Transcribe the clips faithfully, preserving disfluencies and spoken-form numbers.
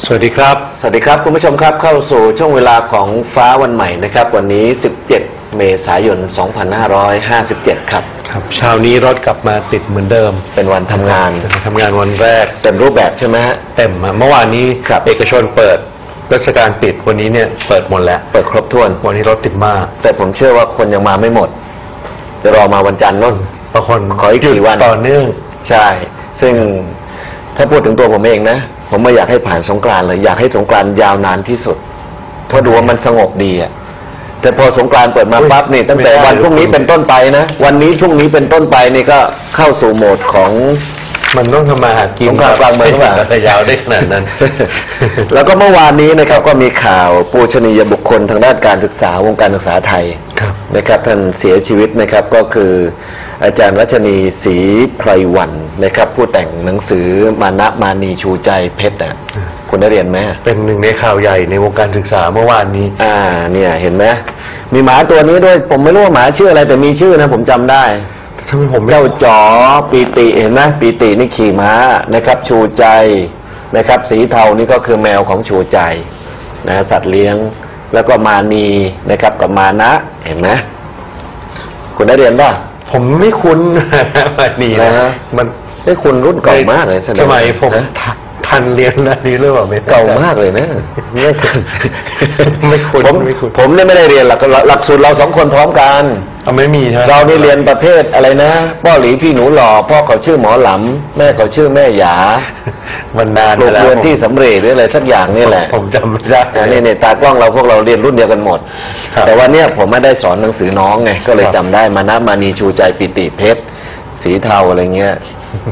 วัสดีครับสวัสดีครับคุณผู้ชมครับเข้าสู่ช่วงเวลาของฟ้าวันใหม่นะครับวันนี้สิบเจ็ดเมษายนสองพันห้าร้อยห้าสิบเจ็ดครับครับเช้านี้รถกลับมาติดเหมือนเดิมเป็นวันทำงานทำงานวันแรกเต็มรูปแบบใช่ไหมฮะเต็มเมื่อวานนี้เอกชนเปิดราชการปิดวันนี้เนี่ยเปิดหมดแล้วเปิดครบถ้วนวันนี้รถติดมากแต่ผมเชื่อว่าคนยังมาไม่หมดจะรอมาวันจันทร์นู่นบางคนขออีกกี่วันต่อเนื่องใช่ซึ่งถ้าพูดถึงตัวผมเองนะผมไม่อยากให้ผ่านสงกรานต์เลยอยากให้สงกรานต์ยาวนานที่สุดเพราะดูว่ามันสงบดีอ่ะแต่พอสงกรานต์เปิดมาปั๊บนี่ตั้งแต่วันพรุ่งนี้เป็นต้นไปนะวันนี้พรุ่งนี้เป็นต้นไปนี่ก็เข้าสู่โหมดของมันต้องทำมาหากินสงกรานต์กลางเมืองว่าจะยาวได้ขนาดนั้นแล้วก็เมื่อวานนี้นะครับก็มีข่าวปูชนียบุคคลทางด้านการศึกษาวงการศึกษาไทยนะครับท่านเสียชีวิตนะครับก็คืออาจารย์รัชนีศรีไพรวันนะครับผู้แต่งหนังสือมานะมานีชูใจเพชรอ่ะคุณได้เรียนไหมเป็นหนึ่งในข่าวใหญ่ในวงการศึกษาเมื่อวานนี้อ่าเนี่ยเห็นไหมมีหมาตัวนี้ด้วยผมไม่รู้ว่าหมาชื่ออะไรแต่มีชื่อนะผมจำได้ทำไมผมเจ้าจ๋อปีติเห็นไหมปีตินี่ขี่ม้านะครับชูใจนะครับสีเทานี่ก็คือแมวของชูใจนะสัตว์เลี้ยงแล้วก็มานีนะครับกับมานะเห็นไหมคุณได้เรียนป่ะผมไม่คุ้นมานีนะมันไม่คุ้นรุ่นเก่ามากเลยสมัยผมทันเรียนนะนี่เรื่องแบบเก่ามากเลยนะไม่คุ้นไม่คุ้นผมผมเนี่ยไม่ได้เรียนหลักหลักสูตรเราสองคนพร้อมกันเอาไม่มีใช่เรานี่เรียนประเภทอะไรนะพ่อหลีพี่หนูหล่อพ่อเขาชื่อหมอหลำแม่เขาชื่อแม่หยามันนานแล้วเรียนที่สำเร็จหรืออะไรสักอย่างนี่แหละผมจำไม่ได้นี่เนี่ยตากล้องเราพวกเราเรียนรุ่นเดียวกันหมดแต่วันนี้ผมไม่ได้สอนหนังสือน้องไงก็เลยจำได้มานะมานีชูใจปิติเพชรสีเทาอะไรเงี้ย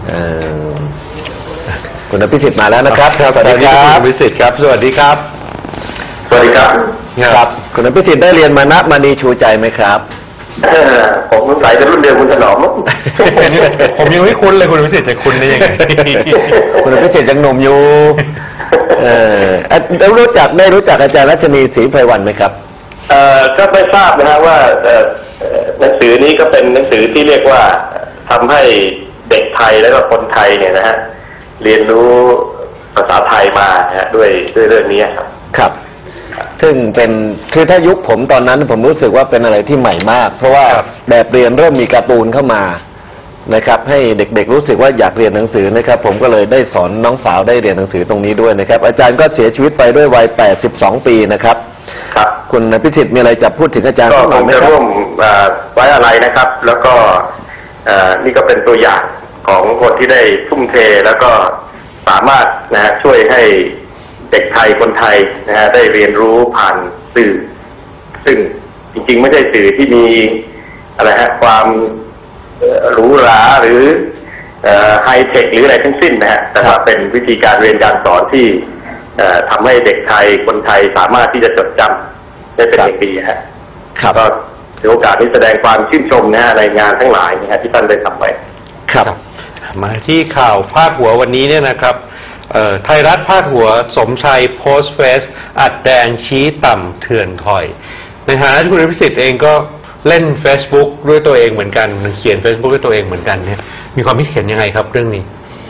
คุณอภิสิทธิ์มาแล้วนะครับสวัสดีครับคุณอภิสิทธิ์ครับสวัสดีครับสวัสดีครับครับคุณอภิสิทธิ์ได้เรียนมานะมานีชูใจไหมครับผมสงสัยจะรุ่นเดียวคุณถนอมผมยังไม่คุ้นเลยคุณอภิสิทธิ์จะคุ้นได้ยังไงคุณอภิสิทธิ์ยังหนุ่มอยู่เออแล้วรู้จักได้รู้จักอาจารย์รัชนีศรีไพรวันไหมครับเอ่อก็ไม่ทราบนะฮะว่าหนังสือนี้ก็เป็นหนังสือที่เรียกว่าทำให้เด็กไทยและก็คนไทยเนี่ยนะฮะเรียนรู้ภาษาไทยมานะฮะด้วยด้วยเรื่องนี้ครับครับซึ่งเป็นคือถ้ายุคผมตอนนั้นผมรู้สึกว่าเป็นอะไรที่ใหม่มากเพราะว่าแบบเรียนเริ่มมีการ์ตูนเข้ามานะครับให้เด็กๆรู้สึกว่าอยากเรียนหนังสือนะครับผมก็เลยได้สอนน้องสาวได้เรียนหนังสือตรงนี้ด้วยนะครับอาจารย์ก็เสียชีวิตไปด้วยวัยแปดสิบสองปีนะครับครับคุณพิสิทธิ์มีอะไรจะพูดถึงอาจารย์ก็ผมจะร่วมไว้อะไรนะครับแล้วก็นี่ก็เป็นตัวอย่างของคนที่ได้ทุ่มเทแล้วก็สามารถนะฮะช่วยให้เด็กไทยคนไทยนะฮะได้เรียนรู้ผ่านสื่อซึ่งจริงๆไม่ใช่สื่อที่มีอะไรฮะความหรูหราหรือไฮเทคหรืออะไรทั้งสิ้นนะฮะแต่ว่าเป็นวิธีการเรียนการสอนที่ทำให้เด็กไทยคนไทยสามารถที่จะจดจำได้เป็นอย่างดีฮะก็ถือโอกาสนี้แสดงความชื่นชมนะฮะในงานทั้งหลายนะฮะที่ท่านได้ทำไว้ครับมาที่ข่าวพาดหัววันนี้เนี่ยนะครับไทยรัฐพาดหัวสมชัยโพสต์เฟซอัดแดงชี้ต่ำเถื่อนถอยในฐานะที่คุณอภิสิทธิ์เองก็เล่น Facebook ด้วยตัวเองเหมือนกันเขียน Facebook ด้วยตัวเองเหมือนกันเนี่ยมีความคิดเห็นยังไงครับเรื่องนี้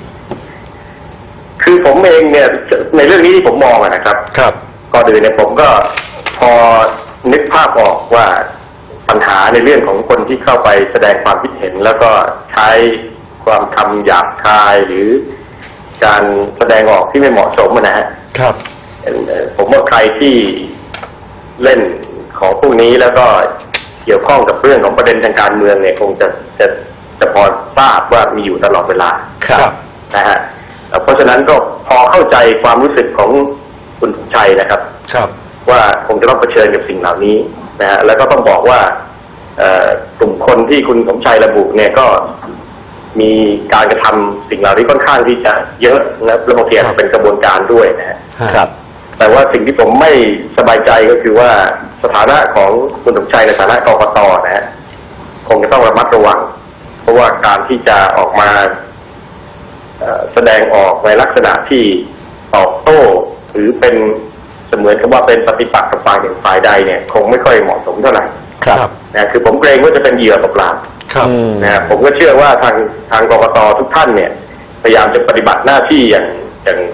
คือผมเองเนี่ยในเรื่องนี้ที่ผมมองนะครับครับก่อนอื่นเนี่ยผมก็พอนึกภาพออกว่าปัญหาในเรื่องของคนที่เข้าไปแสดงความคิดเห็นแล้วก็ใช้ความคำหยาบคายหรือการแสดงออกที่ไม่เหมาะสมนะฮะครับผมว่าใครที่เล่นของพวกนี้แล้วก็เกี่ยวข้องกับเรื่องของประเด็นทางการเมืองเนี่ยคงจะจะจะพอทราบว่ามีอยู่ตลอดเวลาครับนะฮะเพราะฉะนั้นก็พอเข้าใจความรู้สึกของคุณสมชัยนะครับครับว่าคงจะต้องเผชิญกับสิ่งเหล่านี้นะฮะแล้วก็ต้องบอกว่ากลุ่มคนที่คุณสมชัยระบุเนี่ยก็มีการกระทำสิ่งเหล่านี้ค่อนข้างที่จะเยอะนะและบางทีเป็นกระบวนการด้วยนะครับแต่ว่าสิ่งที่ผมไม่สบายใจก็คือว่าสถานะของคุณสมชัยในฐานะกกต.นะฮะคงจะต้องระมัดระวังเพราะว่าการที่จะออกมาแสดงออกในลักษณะที่ตอบโต้หรือเป็นเสมือนกับว่าเป็นปฏิปักษ์กับฝ่ายหนึ่งฝ่ายใดเนี่ยคงไม่ค่อยเหมาะสมเท่าไหร่ครับนะคือผมเกรงว่าจะเป็นเหยื่อตกหลังนะผมก็เชื่อว่าทางทางกกต.ทุกท่านเนี่ยพยายามจะปฏิบัติหน้าที่อย่างอย่าง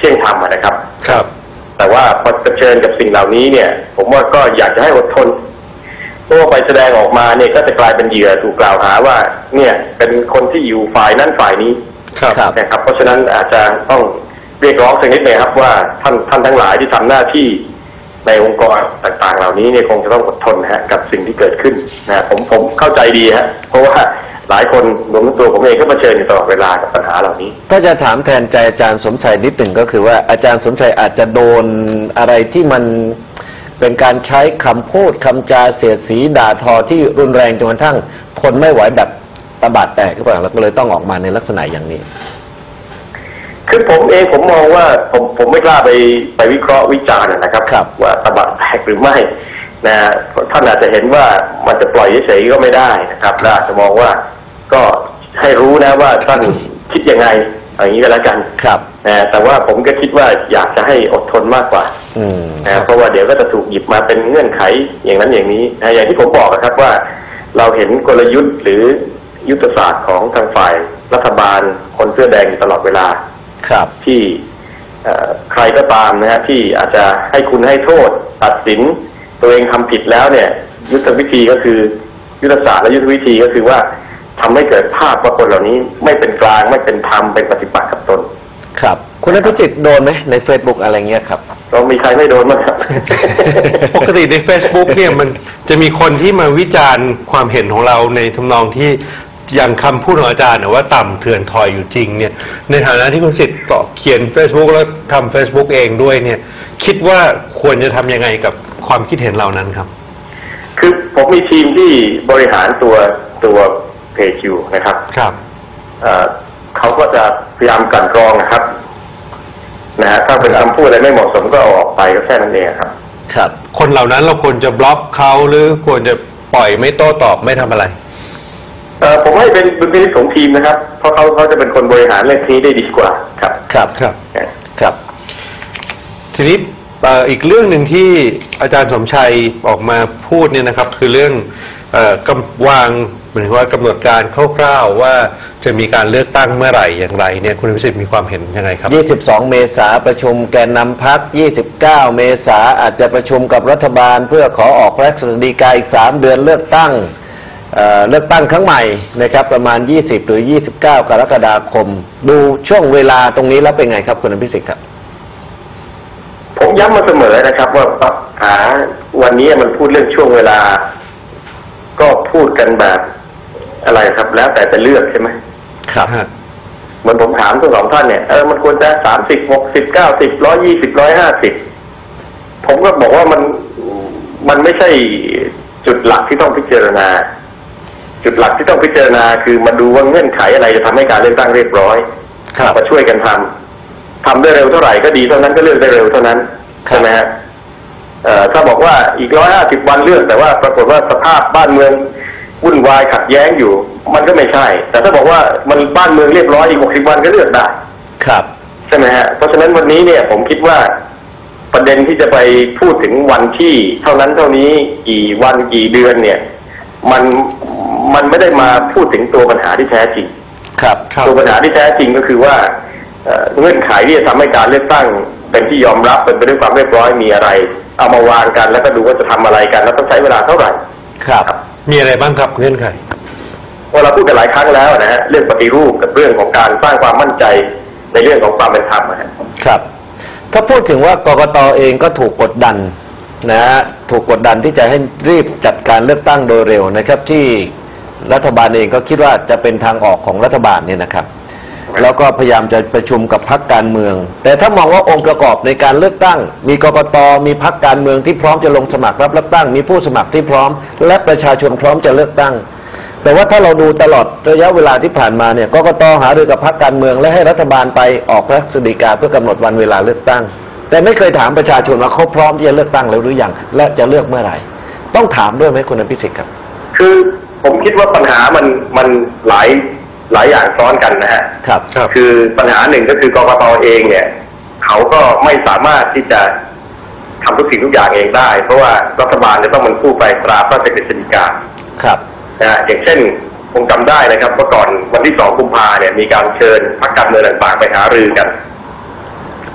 เที่ยงธรรมนะครับครับแต่ว่าพอเผชิญกับสิ่งเหล่านี้เนี่ย ผมว่าก็อยากจะให้อดทนเพราะว่าไปแสดงออกมาเนี่ยก็จะกลายเป็นเหยื่อถูกกล่าวหาว่า เนี่ยเป็นคนที่อยู่ฝ่ายนั้นฝ่ายนี้นะครับเพราะฉะนั้นอาจจะต้องเรียกร้องสักนิดหนึ่งครับว่าท่านท่านทั้งหลายที่ทำหน้าที่ในองค์กรต่างๆเหล่านี้เนี่ยคงจะต้องอดทนฮะกับสิ่งที่เกิดขึ้นนะผมผมเข้าใจดีฮะเพราะว่าหลายคนรวมทั้งตัวผมเองก็เผชิญอยู่ตลอดเวลากับปัญหาเหล่านี้ถ้าจะถามแทนใจอาจารย์สมชัยนิดหนึ่งก็คือว่าอาจารย์สมชัยอาจจะโดนอะไรที่มันเป็นการใช้คำพูดคำจาเสียดสีด่าทอที่รุนแรงจนกระทั่งทนไม่ไหวแบบตะบาดแตกหรือเปล่าแล้วก็เลยต้องออกมาในลักษณะอย่างนี้คือผมเองผมมองว่าผมผมไม่กล้าไปไปวิเคราะห์วิจารณ์นะครับครับว่าตะบะแตกหรือไม่นะท่านอาจจะเห็นว่ามันจะปล่อยเฉยๆก็ไม่ได้นะครับและอาจจะมองว่าก็ให้รู้นะว่าท่านคิดยังไงอย่างนี้ก็แล้วกันครับนะแต่ว่าผมก็คิดว่าอยากจะให้อดทนมากกว่านะเพราะว่าเดี๋ยวก็จะถูกหยิบมาเป็นเงื่อนไขอย่างนั้นอย่างนี้นะอย่างที่ผมบอกนะครับว่าเราเห็นกลยุทธ์หรือยุทธศาสตร์ของทางฝ่ายรัฐบาลคนเสื้อแดงอยู่ตลอดเวลาครับที่ใครก็ตามนะฮะที่อาจจะให้คุณให้โทษตัดสินตัวเองทำผิดแล้วเนี่ยยุทธวิธีก็คือยุทธศาสตร์และยุทธวิธีก็คือว่าทำให้เกิดภาพว่าคนเหล่านี้ไม่เป็นกลางไม่เป็นธรรมเป็นปฏิปักษ์กับตนครับคุณอภิจิตโดนไหมใน Facebook อะไรเงี้ยครับเรามีใครไม่โดนมั้งครับปกติใน Facebook เนี่ยมันจะมีคนที่มาวิจารณ์ความเห็นของเราในทำนองที่อย่างคำพูดของอาจารย์เนี่ยว่าต่ำเถื่อนถอยอยู่จริงเนี่ยในฐานะที่คุณสิทธิ์ก็เขียน Facebook แล้วทำ Facebook เองด้วยเนี่ยคิดว่าควรจะทำยังไงกับความคิดเห็นเหล่านั้นครับคือผมมีทีมที่บริหารตัวตัวเพจอยู่นะครับครับเอ่อเขาก็จะพยายามกลั่นกรองนะครับนะฮะถ้าเป็นคำพูดอะไรไม่เหมาะสมก็เอาออกไปก็แค่นั้นเองครับครับคนเหล่านั้นเราควรจะบล็อกเขาหรือควรจะปล่อยไม่โต้ตอบไม่ทำอะไรเอ่อผมให้เป็นเป็นพิธีของทีมนะครับเพราะเขาเขาจะเป็นคนบริหารเรื่องนี้ได้ดีกว่าครับครับครับครับทีนี้อีกเรื่องหนึ่งที่อาจารย์สมชัยออกมาพูดเนี่ยนะครับคือเรื่องเอ่อกำวางเหมือนว่ากำหนดการคร่าวๆว่าจะมีการเลือกตั้งเมื่อไหร่อย่างไรเนี่ยคุณวิสิทธิ์มีความเห็นยังไงครับยี่สิบสองเมษายนประชุมแกนนำพรรคยี่สิบเก้าเมษายนอาจจะประชุมกับรัฐบาลเพื่อขอออกพระราชกฤษฎีกาอีกสามเดือนเลือกตั้งเอ่อเลือกตั้งครั้งใหม่นะครับประมาณยี่สิบหรือยี่สิบเก้ากรกฎาคมดูช่วงเวลาตรงนี้แล้วเป็นไงครับคุณอภิสิทธิ์ครับผมย้ำมาเสมอนะครับว่าหาวันนี้มันพูดเรื่องช่วงเวลาก็พูดกันแบบอะไรครับแล้วแต่จะเลือกใช่ไหมครับเหมือนผมถามทั้งสองท่านเนี่ยเออมันควรจะสามสิบหกสิบเก้าสิบร้อยยี่สิบร้อยห้าสิบผมก็บอกว่ามันมันไม่ใช่จุดหลักที่ต้องพิจารณาจุดหลักที่ต้องพิจารณาคือมาดูว่าเงื่อนไขอะไรจะทำให้การเลือกตั้งเรียบร้อยมาช่วยกันทำทำได้เร็วเท่าไหร่ก็ดีเท่านั้นก็เลือกได้เร็วเท่านั้นใช่ไหมฮะถ้าบอกว่าอีกร้อยห้าสิบวันเลือกแต่ว่าปรากฏว่าสภาพบ้านเมืองวุ่นวายขัดแย้งอยู่มันก็ไม่ใช่แต่ถ้าบอกว่ามันบ้านเมืองเรียบร้อยอีกหกสิบวันก็เลือกได้ครับใช่ไหมฮะเพราะฉะนั้นวันนี้เนี่ยผมคิดว่าประเด็นที่จะไปพูดถึงวันที่เท่านั้นเท่านี้กี่วันกี่เดือนเนี่ยมันมันไม่ได้มาพูดถึงตัวปัญหาที่แท้จริงครับตัวปัญหาที่แท้จริงก็คือว่าเงื่อนไขที่จะทำให้การเลือกตั้งเป็นที่ยอมรับเป็นไปด้วยความเรียบร้อยมีอะไรเอามาวางกันแล้วก็ดูว่าจะทำอะไรกันแล้วต้องใช้เวลาเท่าไหร่ครับมีอะไรบ้างครับเงื่อนไขว่าเราพูดกันหลายครั้งแล้วนะฮะเรื่องปฏิรูปกับเรื่องของการสร้างความมั่นใจในเรื่องของความเป็นธรรมครับถ้าพูดถึงว่ากกต.เองก็ถูกกดดันนะฮะถูกกดดันที่จะให้รีบจัดการเลือกตั้งโดยเร็วนะครับที่รัฐบาลเองก็คิดว่าจะเป็นทางออกของรัฐบาลเนี่ยนะครับแล้วก็พยายามจะประชุมกับพรรคการเมืองแต่ถ้ามองว่าองค์ประกอบในการเลือกตั้งมีกกต.มีพรรคการเมืองที่พร้อมจะลงสมัครรับเลือกตั้งมีผู้สมัครที่พร้อมและประชาชนพร้อมจะเลือกตั้งแต่ว่าถ้าเราดูตลอดระยะเวลาที่ผ่านมาเนี่ยกกต.หารือกับพรรคการเมืองและให้รัฐบาลไปออกพระราชกฤษฎีกาเพื่อกำหนดวันเวลาเลือกตั้งแต่ไม่เคยถามประชาชนว่าเขาพร้อมที่จะเลือกตั้งแล้วหรือยังและจะเลือกเมื่อไหร่ต้องถามด้วยไหมคุณอภิสิทธิ์ครับคือผมคิดว่าปัญหามันมันหลายหลายอย่างซ้อนกันนะฮะครับครับคือปัญหาหนึ่งก็คือกกต.เองเนี่ยเขาก็ไม่สามารถที่จะทำทุกสิ่งทุกอย่างเองได้เพราะว่ารัฐบาลจะต้องเป็นผู้ไปตราพระราชกฤษฎีกาครับนะฮะอย่างเช่นคงจำได้นะครับเมื่อก่อนวันที่สองกุมภาเนี่ยมีการเชิญพรรคการเมืองต่างๆไปหารือกัน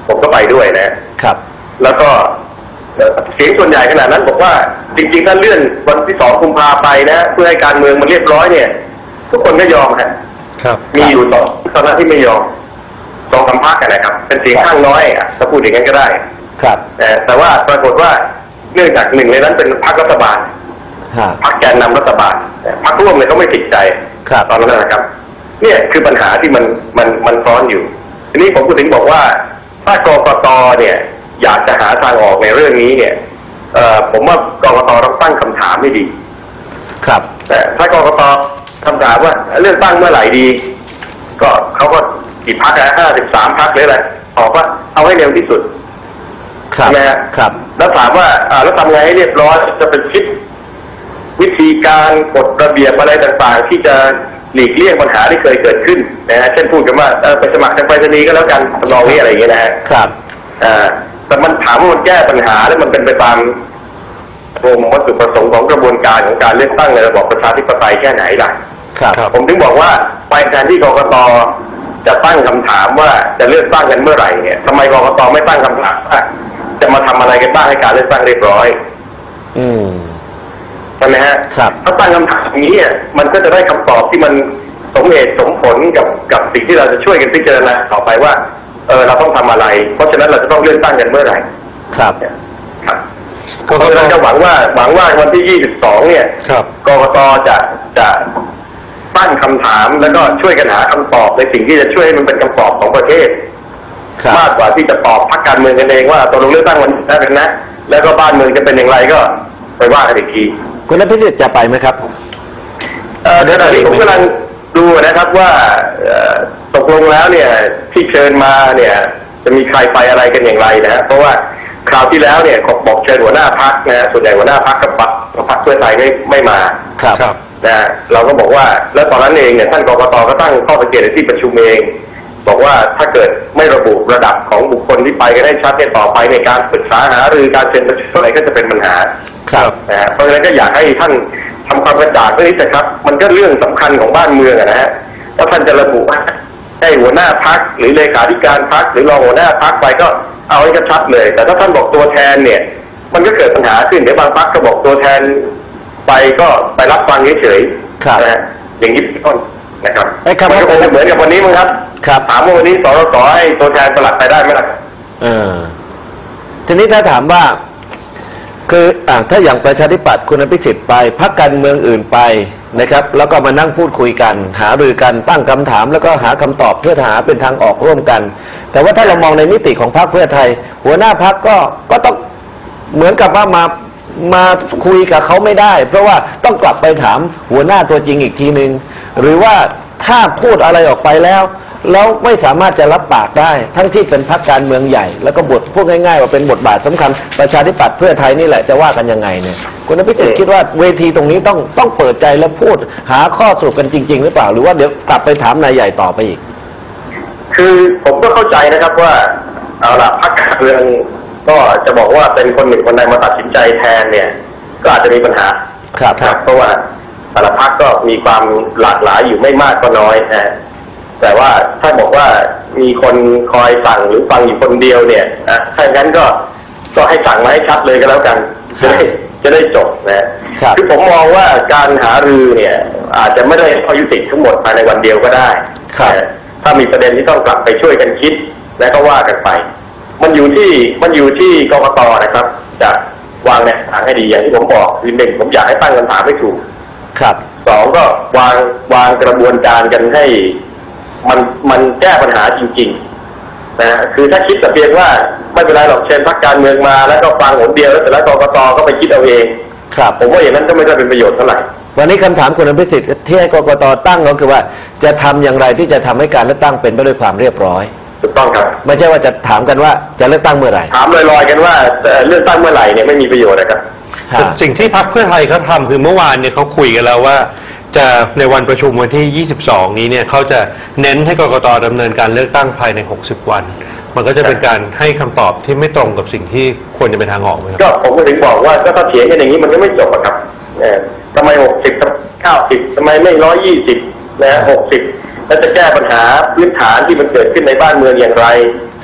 ผมก็ไปด้วยนะครับ แล้วก็เสียงส่วนใหญ่ขนาดนั้นบอกว่าจริงๆถ้าเลื่อนวันที่สองกุมภาไปนะเพื่อให้การเมืองมันเรียบร้อยเนี่ยทุกคนก็ยอมครับ มีอยู่ต่อตอนนั้นที่ไม่ยอมสองสามพรรคนะครับเป็นเสียงข้างน้อยอ่ะถ้าพูดอย่างนั้นก็ได้ครับแต่แต่ว่าปรากฏว่าเนื่องจากหนึ่งในนั้นเป็นพรรครัฐบาลพรรคแกนนำรัฐบาลพรรคร่วมเนี่ยเขาไม่ติดใจตอนนั้นนะครับเนี่ยคือปัญหาที่มันมันมันซ้อนอยู่ทีนี้ผมก็ถึงบอกว่าถ้ากกตเนี่ยอยากจะหาทางออกในเรื่องนี้เนี่ยเอ่อผมว่ากกตต้องตั้งคำถามให้ดีครับแต่ถ้ากกตคำถามว่าเลือกตั้งเมื่อไหร่ดีก็เขาก็กี่พรรคนะห้าสิบสามพรรคหรืออะไรบอกว่าเอาให้เร็วที่สุดใช่ไหมครับแล้วถามว่าอ่าแล้วทำไงให้เรียบร้อยจะเป็นคิดวิธีการกฎระเบียบอะไรต่างๆที่จะหลีกเลี่ยงปัญหาที่เคยเกิดขึ้นนะฮะเช่นพูดกันว่าไปสมัครทางไปรษณีย์ก็แล้วกันทำนองนี้อะไรอย่างเงี้ยนะฮะครับอ่าแต่มันถามว่ามันแก้ปัญหาแล้วมันเป็นไปตามวัตถุประสงค์ของกระบวนการของการเลือกตั้งในระบอบประชาธิปไตยแค่ไหนล่ะครับผมถึงบอกว่าไปแทนที่กกตจะตั้งคำถามว่าจะเลือกตั้งกันเมื่อไหร่เนี่ยทำไมกกตไม่ตั้งคำถามว่าจะมาทำอะไรกันบ้างให้การเลือกตั้งเรียบร้อยอืมใช่ไหมฮะครับถ้าตั้งคำถามอย่างนี้มันก็จะได้คำตอบที่มันสมเหตุสมผลกับกับสิ่งที่เราจะช่วยกันพิจารณาต่อไปว่าเออเราต้องทำอะไรเพราะฉะนั้นเราจะต้องเลือกตั้งกันเมื่อไหร่ครับครับก็เราจะหวังว่าหวังว่าวันที่ยี่สิบสองเนี่ยกกตจะจะตั้งคำถามแล้วก็ช่วยกันหาคำตอบในสิ่งที่จะช่วยให้มันเป็นคำตอบของประเทศมากกว่าที่จะตอบพรรคการเมืองกันเองว่าตกลงเลือกตั้งวันนั้นกันนะแล้วก็บ้านเมืองจะเป็นอย่างไรก็ไปว่ากันอีกทีคุณนภิสิทธิ์จะไปไหมครับเออเดี๋ยวตอนนี้ผมกำลังดูนะครับว่าตกลงแล้วเนี่ยที่เชิญมาเนี่ยจะมีใครไปอะไรกันอย่างไรนะฮะเพราะว่าคราวที่แล้วเนี่ยบอกเชิญหัวหน้าพรรคนะส่วนใหญ่หัวหน้าพรรคกับพรรคพรรคเพื่อไทยไม่ไม่มาครับนะเราก็บอกว่าแล้วตอนนั้นเองเนี่ยท่านกกตก็ตั้งข้อสังเกตในที่ประชุมเองบอกว่าถ้าเกิดไม่ระบุระดับของบุคคลที่ไปกันให้ชัดเนี่ยต่อไปในการปรึกษาหารือการเชิญประชุมอะไรก็จะเป็นปัญหาครับนะฮะเพราะฉะนั้นก็อยากให้ท่านทำความกระจ่างเรื่องนี้นะครับมันก็เรื่องสำคัญของบ้านเมืองนะฮะถ้าท่านจะระบุให้หัวหน้าพรรคหรือเลขาธิการพรรคหรือรองหัวหน้าพรรคไปก็เอาให้ชัดเลยแต่ถ้าท่านบอกตัวแทนเนี่ยมันก็เกิดปัญหาขึ้นเดี๋ยวบางพรรคก็บอกตัวแทนไปก็ไปรับฟังเฉยๆนะฮะอย่างนี้เป็นต้นนะครับมันก็คงจะเหมือนกับวันนี้มั้งครับถามว่าวันนี้สสสให้ตัวแทนสลัดไปได้ไหมล่ะเออทีนี้ถ้าถามว่าคืออ่าถ้าอย่างประชาธิปัตย์คุณอภิสิทธิ์ไปพรรคการเมืองอื่นไปนะครับแล้วก็มานั่งพูดคุยกันหารือกันตั้งคำถามแล้วก็หาคำตอบเพื่อหาเป็นทางออกร่วมกันแต่ว่าถ้าเรามองในมิติของพรรคเพื่อไทยหัวหน้าพรรคก็ก็ต้องเหมือนกับว่ามามาคุยกับเขาไม่ได้เพราะว่าต้องกลับไปถามหัวหน้าตัวจริงอีกทีนึงหรือว่าถ้าพูดอะไรออกไปแล้วแล้วไม่สามารถจะรับปากได้ทั้งที่เป็นพรรคการเมืองใหญ่แล้วก็บทพูดง่ายๆว่าเป็นบทบาทสำคัญประชาธิปัตย์เพื่อไทยนี่แหละจะว่ากันยังไงเนี่ยคุณอภิสิทธิ์คิดว่าเวทีตรงนี้ต้องต้องเปิดใจและพูดหาข้อสรุปกันจริงๆหรือเปล่าหรือว่าเดี๋ยวกลับไปถามนายใหญ่ต่อไปอีกคือผมก็เข้าใจนะครับว่าเอาล่ะพรรคการเมืองก็จะบอกว่าเป็นคนหนึ่งคนใดมาตัดสินใจแทนเนี่ยก็อาจจะมีปัญหาครับเพราะว่าแต่ละพรรคก็มีความหลากหลายอยู่ไม่มากก็น้อยนะแต่ว่าถ้าบอกว่ามีคนคอยสั่งหรือฟังอยู่คนเดียวเนี่ยนะถ้าอย่างนั้นก็ก็ให้สั่งมาให้ชัดเลยก็แล้วกันจะได้จะได้จบนะคือผมมองว่าการหารือเนี่ยอาจจะไม่ได้ข้อยุติทั้งหมดภายในวันเดียวก็ได้ถ้ามีประเด็นที่ต้องกลับไปช่วยกันคิดและก็ว่ากันไปมันอยู่ที่มันอยู่ที่กกตนะครับจะวางแนวทางให้ดีอย่างที่ผมบอกคือหนึ่งผมอยากให้ตั้งคำถามให้ถูกครับสองก็วางวางกระบวนการกันให้มันมันแก้ปัญหาจริงๆนะคือถ้าคิดแต่เพียงว่าไม่เป็นไรหรอกเชิญพรรคการเมืองมาแล้วก็ฟังหนเดียวแล้วแต่แล้วกกตก็ไปคิดเอาเองครับผมว่าอย่างนั้นก็ไม่ได้เป็นประโยชน์เท่าไหร่วันนี้คำถามคุณอภิสิทธิ์ที่ให้กกตตั้งก็คือว่าจะทำอย่างไรที่จะทำให้การเลือกตั้งเป็นไปด้วยความเรียบร้อยถูกต้องครับไม่ใช่ว่าจะถามกันว่าจะเลือกตั้งเมื่อไหร่ถามลอยๆกันว่าเลือกตั้งเมื่อไหร่เนี่ยไม่มีประโยชน์นะครับสิ่งที่พรรคเพื่อไทยเขาทำคือเมื่อวานเนี่ยเขาคุยกันแล้วว่าจะในวันประชุมวันที่ยี่สิบสองนี้เนี่ยเขาจะเน้นให้กกตดำเนินการเลือกตั้งภายในหกสิบวันมันก็จะเป็นการให้คำตอบที่ไม่ตรงกับสิ่งที่ควรจะเป็นทางออกไหมครับก็ผมก็ถึงบอกว่าก็ถ้าเถียงกันอย่างนี้มันก็ไม่จบครับทำไมหกสิบเก้าสิบทำไมไม่ร้อยยี่สิบนะหกสิบแล้วจะแก้ปัญหาพื้นฐานที่มันเกิดขึ้นในบ้านเมืองอย่างไร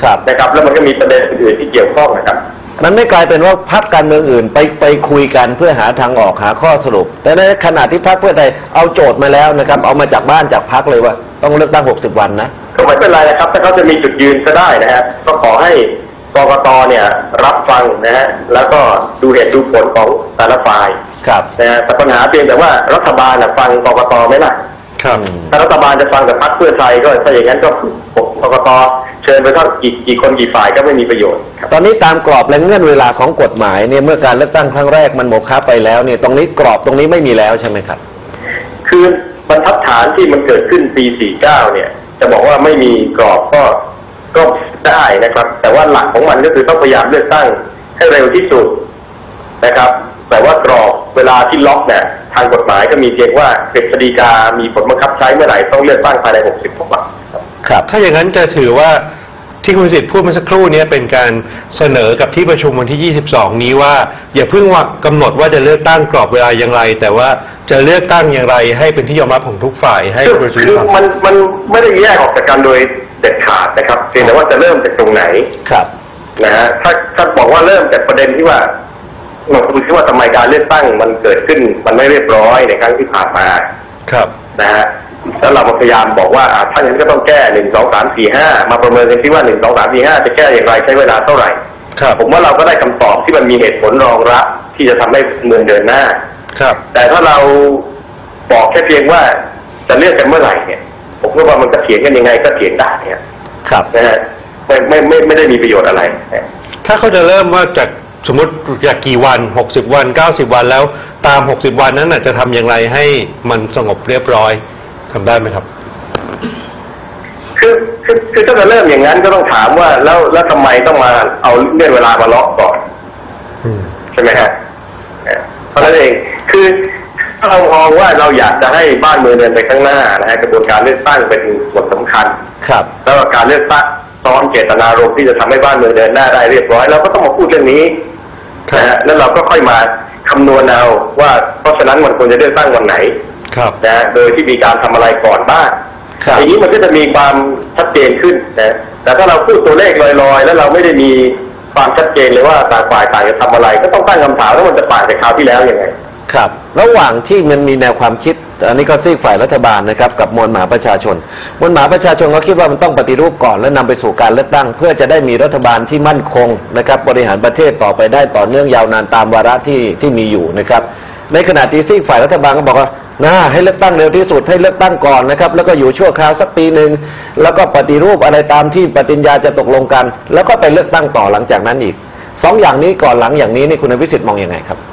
ครับนะครับแล้วมันก็มีประเด็นอื่นที่เกี่ยวข้องนะครับมันไม่กลายเป็นว่าพรรคการเมืองอื่นไปไปคุยกันเพื่อหาทางออกหาข้อสรุป แต่ในขณะที่พรรคเพื่อไทยเอาโจทย์มาแล้วนะครับเอามาจากบ้านจากพรรคเลยว่าต้องเลือกตั้งหกสิบวันนะก็ไม่เป็นไรนะครับถ้าเขาจะมีจุดยืนก็ได้นะฮะก็ขอให้กกตเนี่ยรับฟังนะฮะแล้วก็ดูเหตุดูผลของแต่ละฝ่ายครับนะฮะแต่ปัญหาเพียงแต่ว่ารัฐบาลน่ะฟังกกตไหมล่ะครับถ้ารัฐบาลจะฟังแต่พรรคเพื่อไทยก็ถ้าอย่างนั้นก็กกตเชิญไปทั้งกี่กี่คนกี่ฝ่ายก็ไม่มีประโยชน์ตอนนี้ตามกรอบและเงื่อนเวลาของกฎหมายเนี่ยเมื่อการเลือกตั้งครั้งแรกมันโมฆะไปแล้วเนี่ยตรงนี้กรอบตรงนี้ไม่มีแล้วใช่ไหมครับคือบรรทัดฐานที่มันเกิดขึ้นปีสี่สิบเก้าเนี่ยจะบอกว่าไม่มีกรอบก็ก็ได้นะครับแต่ว่าหลักของมันก็คือต้องพยายามเลือกตั้งให้เร็วที่สุดนะครับแต่ว่ากรอบเวลาที่ล็อกเนี่ยทางกฎหมายก็มีเพียงว่ากฤษฎีกามีผลบังคับใช้เมื่อไหร่ต้องเลือกตั้งภายในหกสิบวันครับถ้าอย่างนั้นจะถือว่าที่คุณสิทธิ์พูดเมื่อสักครู่นี้เป็นการเสนอกับที่ประชุมวันที่ยี่สิบสองนี้ว่าอย่าเพิ่งว่ากำหนดว่าจะเลือกตั้งกรอบเวลาอย่างไรแต่ว่าจะเลือกตั้งอย่างไรให้เป็นที่ยอมรับของทุกฝ่ายให้คือคือมันมันไม่ได้แยกออกจากกันโดยเด็ดขาดนะครับเพียงแต่ว่าจะเริ่มจากตรงไหนครับนะฮะถ้าถ้าบอกว่าเริ่มจากประเด็นที่ว่าเราดูที่ว่าทำไมการเลือกตั้งมันเกิดขึ้นมันไม่เรียบร้อยในครั้งที่ผ่านมาครับนะฮะแล้วเราพยายามบอกว่าถ้าอย่างนั้นก็ต้องแก้หนึ่งสองสามสี่ห้ามาประเมินกันที่ว่าหนึ่งสองสามสี่ห้าจะแก้อย่างไรใช้เวลาเท่าไหร่ครับผมว่าเราก็ได้คำตอบที่มันมีเหตุผลรองรับที่จะทำให้เมืองเดินหน้าครับแต่ถ้าเราบอกแค่เพียงว่าจะเลือกกันเมื่อไหร่เนี่ยผมก็ว่ามันก็เถียงกันยังไงก็เถียงได้เนี่ยครับนะฮะไม่ไม่ไม่ไม่ได้มีประโยชน์อะไรถ้าเขาจะเริ่มว่าจากสมมติอยากกี่วันหกสิบวันเก้าสิบวันแล้วตามหกสิบวันนั้นน่ะจะทำอย่างไรให้มันสงบเรียบร้อยทำได้ไหมครับคือคือคือถ้าจะเริ่มอย่างนั้นก็ต้องถามว่าแล้วแล้วทำไมต้องมาเอาเงื่อนเวลามาล็อกก่อนใช่ไหมฮะเพราะนั่นเองคือถ้าเรามองว่าเราอยากจะให้บ้านเมืองเดินไปข้างหน้านะฮะกระบวนการเลือกตั้งเป็นส่วนสำคัญครับแล้วการเลือกตั้งซ้อนเจตนารมณ์ที่จะทำให้บ้านเมืองเดินหน้าได้เรียบร้อยเราก็ต้องมาพูดเรื่องนี้นะฮะแล้วเราก็ค่อยมาคำนวณเอาว่าเพราะฉะนั้นมันควรจะเลือกตั้งวันไหนนะโดยที่มีการทำอะไรก่อนบ้างอย่างนี้มันก็จะมีความชัดเจนขึ้นนะแต่ถ้าเราพูดตัวเลขลอยๆแล้วเราไม่ได้มีความชัดเจนเลยว่าต่างฝ่ายต่างจะทำอะไรก็ต้องตั้งคำถามว่ามันจะต่างจากคราวที่แล้วยังไงครับระหว่างที่มันมีแนวความคิดอันนี้ก็ซีกฝ่ายรัฐบาลนะครับกับมวลมหาประชาชนมวลมหาประชาชนเขาคิดว่ามันต้องปฏิรูปก่อนแล้วนำไปสู่การเลือกตั้งเพื่อจะได้มีรัฐบาลที่มั่นคงนะครับบริหารประเทศต่อไปได้ต่อเนื่องยาวนานตามวาระที่ที่มีอยู่นะครับในขณะที่ซีกฝ่ายรัฐบาลก็บอกว่าน่าให้เลือกตั้งเร็วที่สุดให้เลือกตั้งก่อนนะครับแล้วก็อยู่ชั่วคราวสักปีหนึ่งแล้วก็ปฏิรูปอะไรตามที่ปฏิญญาจะตกลงกันแล้วก็ไปเลือกตั้งต่อหลังจากนั้นอีกสองอย่างนี้ก่อนหลังอย่างนี้นี่คุณอภิสิทธิ์มองยังไงครับ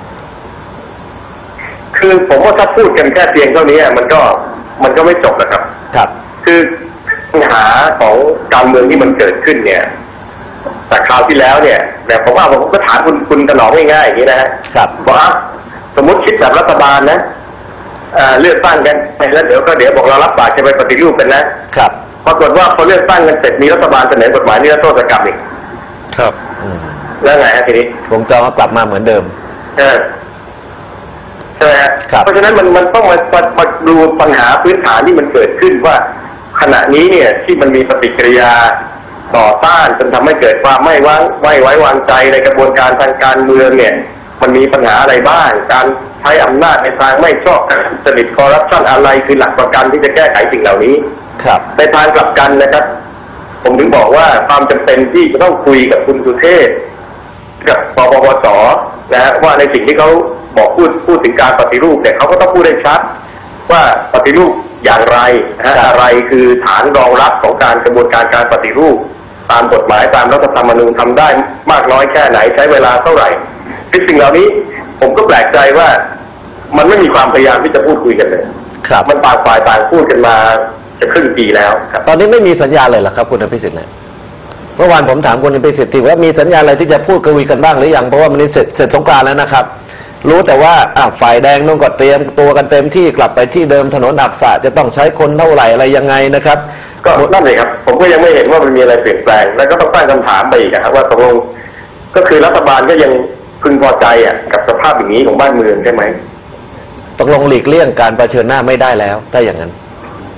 คือผมว่าถ้าพูดกันแค่เพียงเท่านี้มันก็มันก็ไม่จบนะครับครับคือปัญหาของการเมืองที่มันเกิดขึ้นเนี่ยแต่คราวที่แล้วเนี่ยแบบผมว่าผมก็ถามคุณคุณกระหนองง่ายๆอย่างนี้นะฮะครับบอกว่าสมมติคิดแบบรัฐบาลนะเลือกตั้งกันแล้วเดี๋ยวก็เดี๋ยวบอกเรารับปากจะไปปฏิรูปกันนะครับปรากฏว่าพอเลือกตั้งกันเสร็จมีรัฐบาลเสนอกฎหมายนิรโทษกรรมอีกครับแล้วไงฮะทีนี้ผมจะกลับมาเหมือนเดิมเออใช่ไหมฮะเพราะฉะนั้นมันมันต้องมามาดูปัญหาพื้นฐานที่มันเกิดขึ้นว่าขณะนี้เนี่ยที่มันมีปฏิกิริยาต่อต้านจนทำให้เกิดความไม่ไว้ไม่ไว้วางใจในกระบวนการทางการเมืองเนี่ยมันมีปัญหาอะไรบ้างการใช้อำนาจในทางไม่ชอบสลิดคอร์รัปชันอะไรคือหลักประกันที่จะแก้ไขสิ่งเหล่านี้ครับในทางกลับกันนะครับผมถึงบอกว่าความจำเป็นที่จะต้องคุยกับคุณสุเทพกับปปปสนะว่าในสิ่งที่เขาบอกพูดพูดถึงการปฏิรูปเนี่ยเขาก็ต้องพูดได้ชัดว่าปฏิรูปอย่างไรนะอะไรคือฐานรองรับของการกระบวนการการปฏิรูปตามกฎหมายตามรัฐธรรมนูญทำได้มากน้อยแค่ไหนใช้เวลาเท่าไหร่สิ่งเหล่านี้ผมก็แปลกใจว่ามันไม่มีความพยายามที่จะพูดคุยกันเลยครับมันต่างฝ่ายต่างพูดกันมาจะครึ่งปีแล้วครับตอนนี้ไม่มีสัญญาเลยเหรอครับคุณอภิสิทธิ์เนี่ยเมื่อวานผมถามคุณอภิสิทธิ์ว่ามีสัญญาอะไรที่จะพูดคุยกันบ้างหรือยังเพราะว่ามันเสร็จเสร็จสงกรานต์แล้วนะครับรู้แต่ว่าอ่ะฝ่ายแดงต้องกดเตรียมตัวกันเต็มที่กลับไปที่เดิมถนนอักษะจะต้องใช้คนเท่าไหร่อะไรยังไงนะครับก็นั่นเลยครับผมก็ยังไม่เห็นว่ามันมีอะไรเปลี่ยนแปลงแล้วก็ต้องตั้งคำถามไปอีกครับว่าตกลงก็คือรัฐบาลก็ยังพึงพอใจอ่ะกับสภาพอย่างนี้ของบ้านเมืองใช่ไหมตกลงหลีกเลี่ยงการเผชิญหน้าไม่ได้แล้วถ้าอย่างนั้น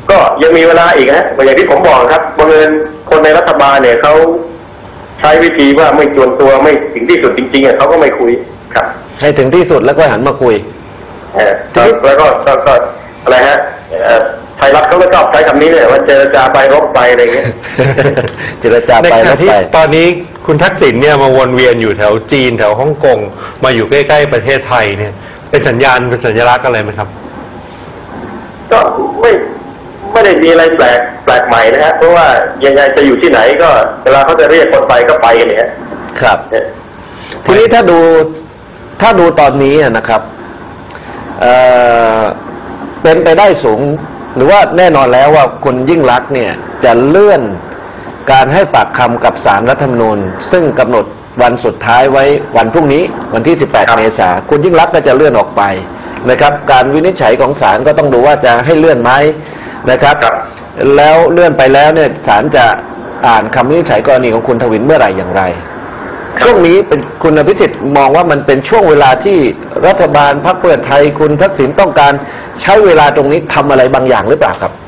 ก็ยังมีเวลาอีกนะอย่างที่ผมบอกครับบังเอิญคนในรัฐบาลเนี่ยเขาใช้วิธีว่าไม่จวนตัวไม่ถึงที่สุดจริงๆอ่ะเขาก็ไม่คุยครับให้ถึงที่สุดแล้วก็หันมาคุยเออแล้วก็ก็ก็อะไรฮะไทยรัฐเขาก็ชอบใช้คำนี้เลยว่าเจรจาไปรบไปอะไรเงี้ยเจรจาไปรบไปตอนนี้คุณทักษิณเนี่ยมาวนเวียนอยู่แถวจีนแถวฮ่องกงมาอยู่ใกล้ๆประเทศไทยเนี่ยเป็นสัญญาณเป็นสัญลักษณ์อะไรไหมครับก็ไม่ไม่ได้มีอะไรแปลกแปลกใหม่นะฮะเพราะว่ายังไงจะอยู่ที่ไหนก็เวลาเขาจะเรียกคนไปก็ไปเนี่ยครับทีนี้ถ้าดูถ้าดูตอนนี้นะครับเอ่อเป็นไปได้สูงหรือว่าแน่นอนแล้วว่าคุณยิ่งลักษณ์เนี่ยจะเลื่อนการให้ปากคำกับศาลรัฐธรรมนูญซึ่งกำหนดวันสุดท้ายไว้วันพรุ่งนี้วันที่สิบแปดเมษายนคุณยิ่งลักษณ์ก็จะเลื่อนออกไปนะครับการวินิจฉัยของศาลก็ต้องดูว่าจะให้เลื่อนไหมนะครับแล้วเลื่อนไปแล้วเนี่ยศาลจะอ่านคำวินิจฉัยกรณีของคุณทวินเมื่อไหร่อย่างไรช่วงนี้เป็นคุณอภิสิทธิ์มองว่ามันเป็นช่วงเวลาที่รัฐบาลพรรคเพื่อไทยคุณทักษิณต้องการใช้เวลาตรงนี้ทำอะไรบางอย่างหรือเปล่าครับ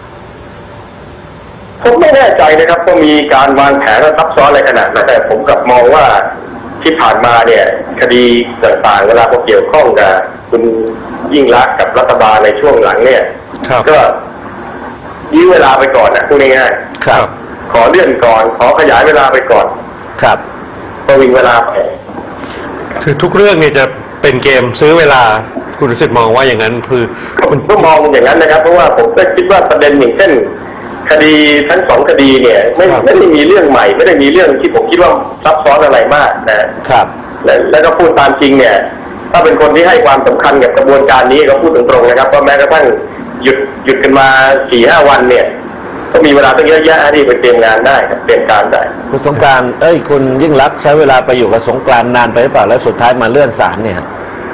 ผมไม่แน่ใจนะครับว่ามีการวางแผนและซับซ้อนอะไรขนาดนั้นแต่ผมกลับมองว่าที่ผ่านมาเนี่ยคดีต่างๆเวลาพอเกี่ยวข้องกับคุณยิ่งลักษณ์กับรัฐบาลในช่วงหลังเนี่ยก็ยื้อเวลาไปก่อนนะพูดง่ายๆครับขอเลื่อนก่อนขอขยายเวลาไปก่อนครับประวิงเวลาไปคือทุกเรื่องเนี่ยจะเป็นเกมซื้อเวลาคุณรู้สึกมองว่าอย่างนั้นคือคุณก็มองอย่างนั้นนะครับเพราะว่าผมก็คิดว่าประเด็นอย่างเช่นคดีทั้งสองคดีเนี่ยไม่ไม่ได้มีเรื่องใหม่ไม่ได้มีเรื่องที่ผมคิดว่าซับซ้อนอะไรมากนะครับและแล้วก็พูดตามจริงเนี่ยถ้าเป็นคนที่ให้ความสำคัญกับกระบวนการนี้ก็พูดตรงๆนะครับว่าแม้กระทั่งหยุดหยุดกันมาสี่ห้าวันเนี่ยก็มีเวลาตั้งเยอะแยะที่ไปเตรียมงานได้เตรียมการได้คุณสงกรานต์เอ้ยคุณยิ่งลักษณ์ใช้เวลาไปอยู่กับสงกรานต์นานไปหรือเปล่าแล้วสุดท้ายมาเลื่อนศาลเนี่ย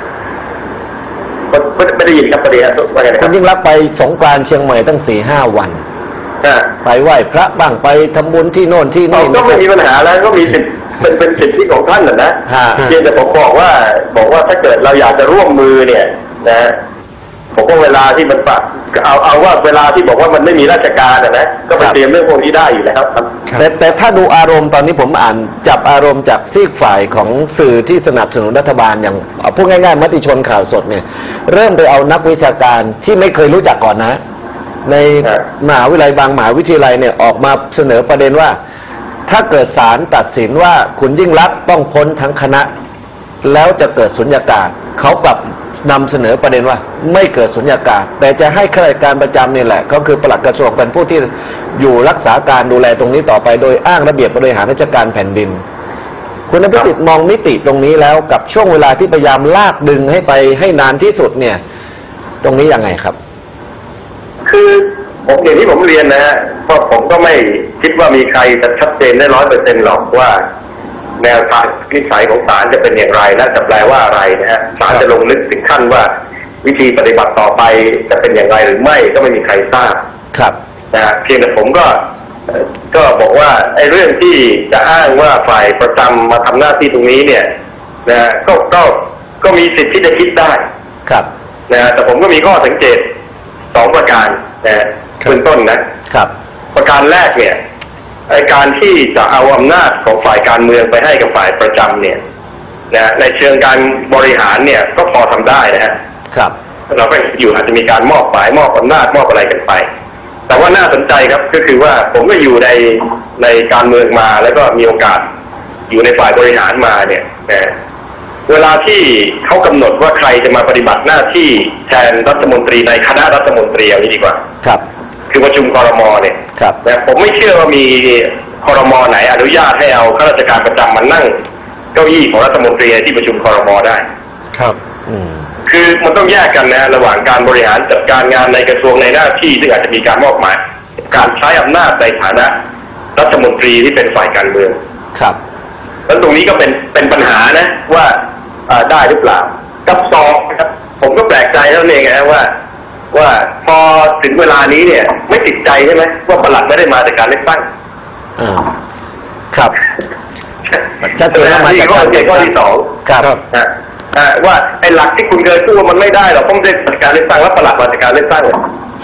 ไม่ได้ยินครับประเดี๋ยวคุณยิ่งลักษณ์ไปสงกรานต์เชียงใหม่ตั้งสี่ห้าวันไปไหว้พระบ้างไปทำบุญที่โน่นที่นี่ก็ไม่มีปัญหาแล้วก็มีสิทธิ์เป็นเป็นสิทธิของท่านนะเพียงแต่ผมบอกว่าบอกว่าถ้าเกิดเราอยากจะร่วมมือเนี่ยนะผมว่าเวลาที่มันปะเอาเอาว่าเวลาที่บอกว่ามันไม่มีราชการนะก็ไปเตรียมเรื่องพวกนี้ได้อยู่แล้วครับแต่แต่ถ้าดูอารมณ์ตอนนี้ผมอ่านจับอารมณ์จากซีกฝ่ายของสื่อที่สนับสนุนรัฐบาลอย่างพูดง่ายๆมติชนข่าวสดเนี่ยเริ่มไปเอานักวิชาการที่ไม่เคยรู้จักก่อนนะในมหาวิทยาลัยบางมหาวิทยาลัยเนี่ยออกมาเสนอประเด็นว่าถ้าเกิดศาลตัดสินว่าคุณยิ่งลักษณ์ต้องพ้นทั้งคณะแล้วจะเกิดสุญญากาศเขากลับนำเสนอประเด็นว่าไม่เกิดสุญญากาศแต่จะให้ข้าราชการประจำนี่แหละก็คือปลัดกระทรวงเป็นผู้ที่อยู่รักษาการดูแลตรงนี้ต่อไปโดยอ้างระเบียบบริหารราชการแผ่นดินคุณอภิสิทธิ์มองมิติตรงนี้แล้วกับช่วงเวลาที่พยายามลากดึงให้ไปให้นานที่สุดเนี่ยตรงนี้ยังไงครับคือผมอย่างที่ผมเรียนนะฮะเพราะผมก็ไม่คิดว่ามีใครจะชัดเจนได้ร้อยเปอร์เซ็นต์หรอกว่าแนวทางนิสัยของศาลจะเป็นอย่างไรและจะแปลว่าอะไรนะฮะศาลจะลงลึกถึงขั้นว่าวิธีปฏิบัติต่อไปจะเป็นอย่างไรหรือไม่ก็ไม่มีใครทราบครับนะเพียงแต่ผมก็ก็บอกว่าไอ้เรื่องที่จะอ้างว่าฝ่ายประจำมาทำหน้าที่ตรงนี้เนี่ยนะก็ก็ก็มีสิทธิ์ที่จะคิดได้ครับนะแต่ผมก็มีข้อสังเกตสองประการนะเบื้องต้นนะครับประการแรกเนี่ยไอการที่จะเอาอำนาจของฝ่ายการเมืองไปให้กับฝ่ายประจำเนี่ยนะในเชิงการบริหารเนี่ยก็พอทำได้นะฮะครับเราก็อยู่อาจจะมีการมอบหมายมอบอำนาจมอบอะไรกันไปแต่ว่าน่าสนใจครับก็คือว่าผมก็อยู่ในในการเมืองมาแล้วก็มีโอกาสอยู่ในฝ่ายบริหารมาเนี่ยนะเวลาที่เขากำหนดว่าใครจะมาปฏิบัติหน้าที่แทนรัฐมนตรีในคณะรัฐมนตรีอย่างนี้ดีกว่าครับคือประชุมครม.เนี่ยครับแต่ผมไม่เชื่อว่ามีครม.ไหนอนุญาตให้เอาข้าราชการประจำมานั่งเก้าอี้ของรัฐมนตรีที่ประชุมครม.ได้ครับอืมคือมันต้องแยกกันนะระหว่างการบริหารจัดการงานในกระทรวงในหน้าที่ซึ่งอาจจะมีการมอบหมายการใช้อำนาจในฐานะรัฐมนตรีที่เป็นฝ่ายการเมืองครับแล้วตรงนี้ก็เป็นเป็นปัญหานะว่าได้หรือเปล่ากับสองนะครับผมก็แปลกใจแล้วเองนะว่าว่าพอถึงเวลานี้เนี่ยไม่ติดใจใช่ไหมว่าปลัดไม่ได้มาจากการเลือกตั้งอ่าครับชัดเจนมาจากการเลือกตั้งข้อที่สองครับว่าไอ้หลักที่คุณเคยพูดว่ามันไม่ได้หรอกต้องได้จากการเลือกตั้งแล้วปลัดมาจากการเลือกตั้ง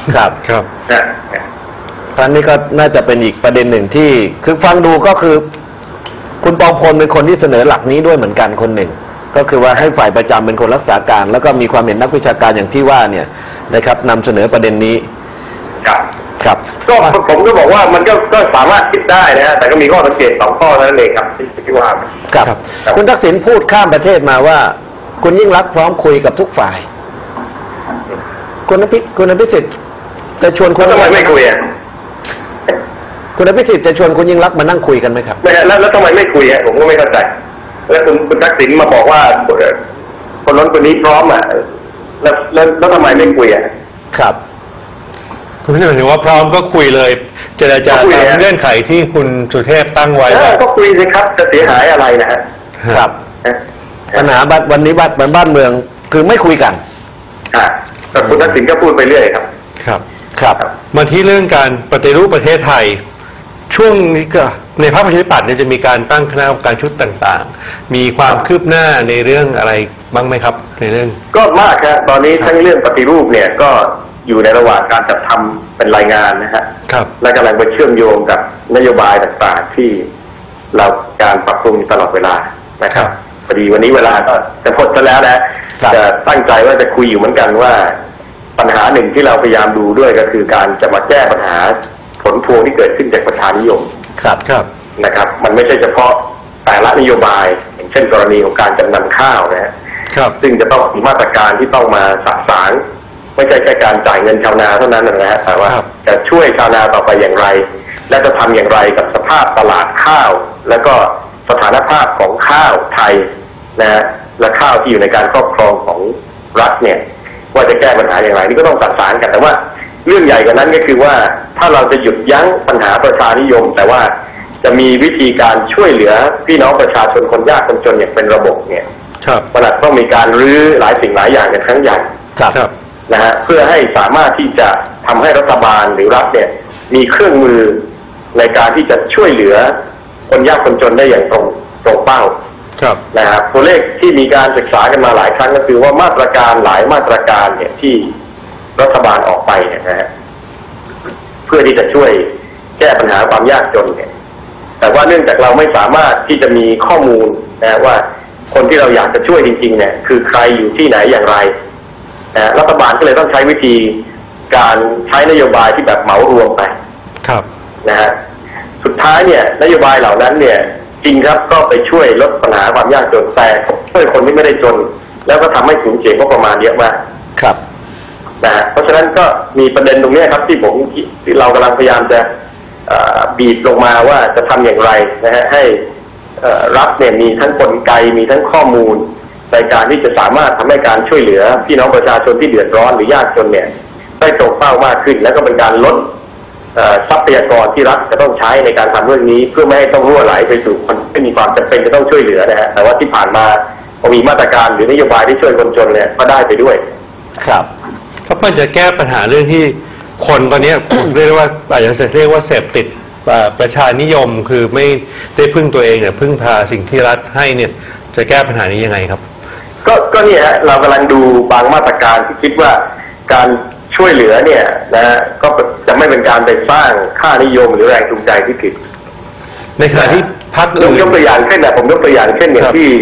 ครับครับนะท่านนี้ก็น่าจะเป็นอีกประเด็นหนึ่งที่คือฟังดูก็คือ คุณปองพลเป็นคนที่เสนอหลักนี้ด้วยเหมือนกันคนหนึ่ง ก็คือว่าให้ฝ่ายประจำเป็นคนรักษาการ แล้วก็มีความเห็นนักวิชาการอย่างที่ว่าเนี่ยนะครับนำเสนอประเด็นนี้ครับครับก็ผมก็บอกว่ามันก็ก็สามารถคิดได้นะฮะแต่ก็มีข้อสังเกตสองข้อเท่านั้นเองครับที่ที่ว่าครับครับคุณทักษิณพูดข้ามประเทศมาว่า คุณยิ่งรักษณ์พร้อมคุยกับทุกฝ่าย คุณอภิคุณอภิสิทธิ์จะชวนคุแล้ณวทำไมไม่คุยอ่ะคุณอภิสิทธิ์จะชวนคุณยิ่งรักษณ์มานั่งคุยกันไหมครับไม่ฮะแล้วแล้วทำไมไม่คุยอ่ะผมก็ไม่เข้าใจแล้วคุณคุณทักษิณมาบอกว่าคนนั้นคนนี้พร้อมอ่ะแล้วแล้วแล้วทำไมไม่คุยอ่ะครับคุณพิสิทธิ์หมายถึงว่าพร้อมก็คุยเลยเจรจาก็คุยตามฮะเงื่อนไขที่คุณสุเทพตั้งไว้เอว่าอก็คุยสิครับจะเสียหายอะไรนะฮะครับนะปัญหาบ้านวันนี้บ้านบ้านเมืองคือไม่คุยกันอ่าแต่คุณทักษิณก็พูดไปเรื่อยครับครับครับมาที่เรื่องการปฏิรูปประเทศไทย ช่วงนี้ก็ในพรรคประชาธิปัตย์เนี่ยจะมีการตั้งคณะกรรมการชุดต่างๆ มีความคืบหน้าในเรื่องอะไรบ้างไหมครับ ในเรื่องก็มากครับตอนนี้ทั้งเรื่องปฏิรูปเนี่ยก็อยู่ในระหว่างการจัดทำเป็นรายงานนะฮะครับและกำลังไปเชื่อมโยงกับนโยบายต่างๆที่เราการปรับปรุงตลอดเวลานะครับพอดีวันนี้เวลาก็จะหมดซะแล้วนะจะตั้งใจว่าจะคุยอยู่เหมือนกันว่า ปัญหาหนึ่งที่เราพยายามดูด้วยก็คือการจะมาแก้ปัญหาผลพวงที่เกิดขึ้นจากประชานิยมครับครับนะครับ มันไม่ใช่เฉพาะแต่ละนโยบาย อย่างเช่น กรณีของการจำนำข้าวนะฮะครับซึ่งจะต้องมีมาตรการที่ต้องมาสะสางไม่ใช่แค่การจ่ายเงินชาวนาเท่านั้นนะฮะแต่ว่าครับจะช่วยชาวนาต่อไปอย่างไร และจะทำอย่างไรกับสภาพตลาดข้าว แล้วก็สถานภาพของข้าวไทยนะฮะและข้าวที่อยู่ในการครอบครองของรัฐเนี่ยว่าจะแก้ปัญหาอย่างไรนี่ก็ต้องสะสางกันแต่ว่าเรื่องใหญ่กว่านั้นก็คือว่าถ้าเราจะหยุดยั้งปัญหาประชานิยม แต่ว่าจะมีวิธีการช่วยเหลือพี่น้องประชาชนคนยากคนจนอย่างเป็นระบบเนี่ยครับมันอาจต้องมีการรื้อหลายสิ่งหลายอย่างกันครั้งใหญ่ครับครับนะฮะเพื่อให้สามารถที่จะทำให้รัฐบาลหรือรัฐเนี่ยมีเครื่องมือในการที่จะช่วยเหลือคนยากคนจนได้อย่างตรงตรงเป้าครับนะครับตัวเลขที่มีการศึกษากันมาหลายครั้งก็คือว่ามาตรการหลายมาตรการเนี่ยที่รัฐบาลออกไปเนี่ยนะฮะเพื่อที่จะช่วยแก้ปัญหาความยากจนเนี่ยแต่ว่าเนื่องจากเราไม่สามารถที่จะมีข้อมูลนะว่าคนที่เราอยากจะช่วยจริงๆเนี่ยคือใครอยู่ที่ไหนอย่างไรนะรัฐบาลก็เลยต้องใช้วิธีการใช้นโยบายที่แบบเหมารวมไปครับนะฮะสุดท้ายเนี่ยนโยบายเหล่านั้นเนี่ยจริงครับก็ไปช่วยลดปัญหาความยากจนแต่ช่วยคนที่ไม่ได้จน แล้วก็ทำให้สูญเสียงบประมาณเยอะมากครับนะฮะเพราะฉะนั้นก็มีประเด็นตรงนี้ครับที่ผมที่เรากำลังพยายามจะบีบลงมาว่าจะทำอย่างไรนะฮะให้รัฐเนี่ยมีทั้งกลไกมีทั้งข้อมูลในการที่จะสามารถทำให้การช่วยเหลือพี่น้องประชาชนที่เดือดร้อนหรือยากจนเนี่ยได้ตรงเป้ามากขึ้นแล้วก็เป็นการลดทรัพยากรที่รัฐจะต้องใช้ในการทำเรื่องนี้เพื่อไม่ให้ต้องรั่วไหลไปสู่คนที่มีความจำเป็นจะต้องช่วยเหลือนะฮะแต่ว่าที่ผ่านมาพอมีมาตรการหรือนโยบายที่ช่วยคนจนเนี่ยก็ได้ไปด้วยครับเพราะมันจะแก้ปัญหาเรื่องที่คนตอนนี้ เรียกว่าอาจจะเรียกว่าเสพติดประชานิยมคือไม่ได้พึ่งตัวเองแต่พึ่งพาสิ่งที่รัฐให้เนี่ยจะแก้ปัญหานี้ยังไงครับก็ก็เนี่ยฮะเรากำลังดูบางมาตรการที่คิดว่าการช่วยเหลือเนี่ยนะฮะก็จะไม่เป็นการไปสร้างค่านิยมหรือแรงจูงใจที่ผิดในขณะที่พรรคยอื่กนยกตัวอย่างเช่นนะผมยกตัวอย่างเช่นอย่างที่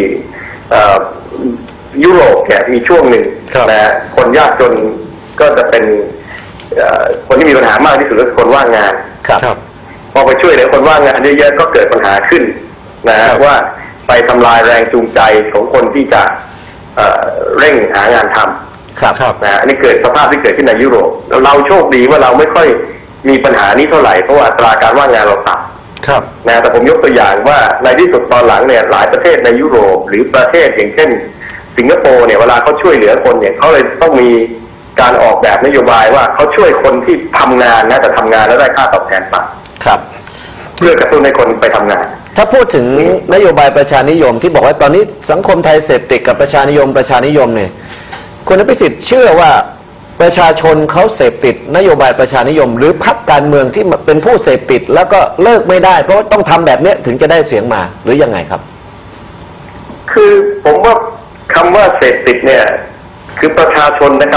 ยุโรปเนี่ยมีช่วงหนึ่งนะฮะคนยากจนก็จะเป็นคนที่มีปัญหามากที่สุดก็คือคนว่างงานครับครับพอไปช่วยเหลือคนว่างงานเยอะๆก็เกิดปัญหาขึ้นนะฮะว่าไปทำลายแรงจูงใจของคนที่จะเร่งหางานทำครับครับนะอันนี้เกิดสภาพที่เกิดขึ้นในยุโรปแล้วเราโชคดีว่าเราไม่ค่อยมีปัญหานี้เท่าไหร่เพราะว่าอัตราการว่างงานเราต่ำครับนะแต่ผมยกตัวอย่างว่าในที่สุดตอนหลังเนี่ยหลายประเทศในยุโรปหรือประเทศอย่างเช่นสิงคโปร์เนี่ยเวลาเขาช่วยเหลือคนเนี่ยเขาเลยต้องมีการออกแบบนโยบายว่าเขาช่วยคนที่ทำงานนะแต่ทำงานแล้วได้ค่าตอบแทนต่ำครับเพื่อกระตุ้นให้คนไปทำงานถ้าพูดถึงนโยบายประชานิยมที่บอกว่าตอนนี้สังคมไทยเสพติดกับประชานิยมประชานิยมเนี่ยคุณอภิสิทธิ์เชื่อว่าประชาชนเขาเสพติดนโยบายประชานิยม หรือพรรคการเมืองที่เป็นผู้เสพติดแล้วก็เลิกไม่ได้เพราะว่าต้องทำแบบเนี้ยถึงจะได้เสียงมาหรือยังไงครับคือผมว่าคำว่าเสพติดเนี่ยคือประชาชนนะครับ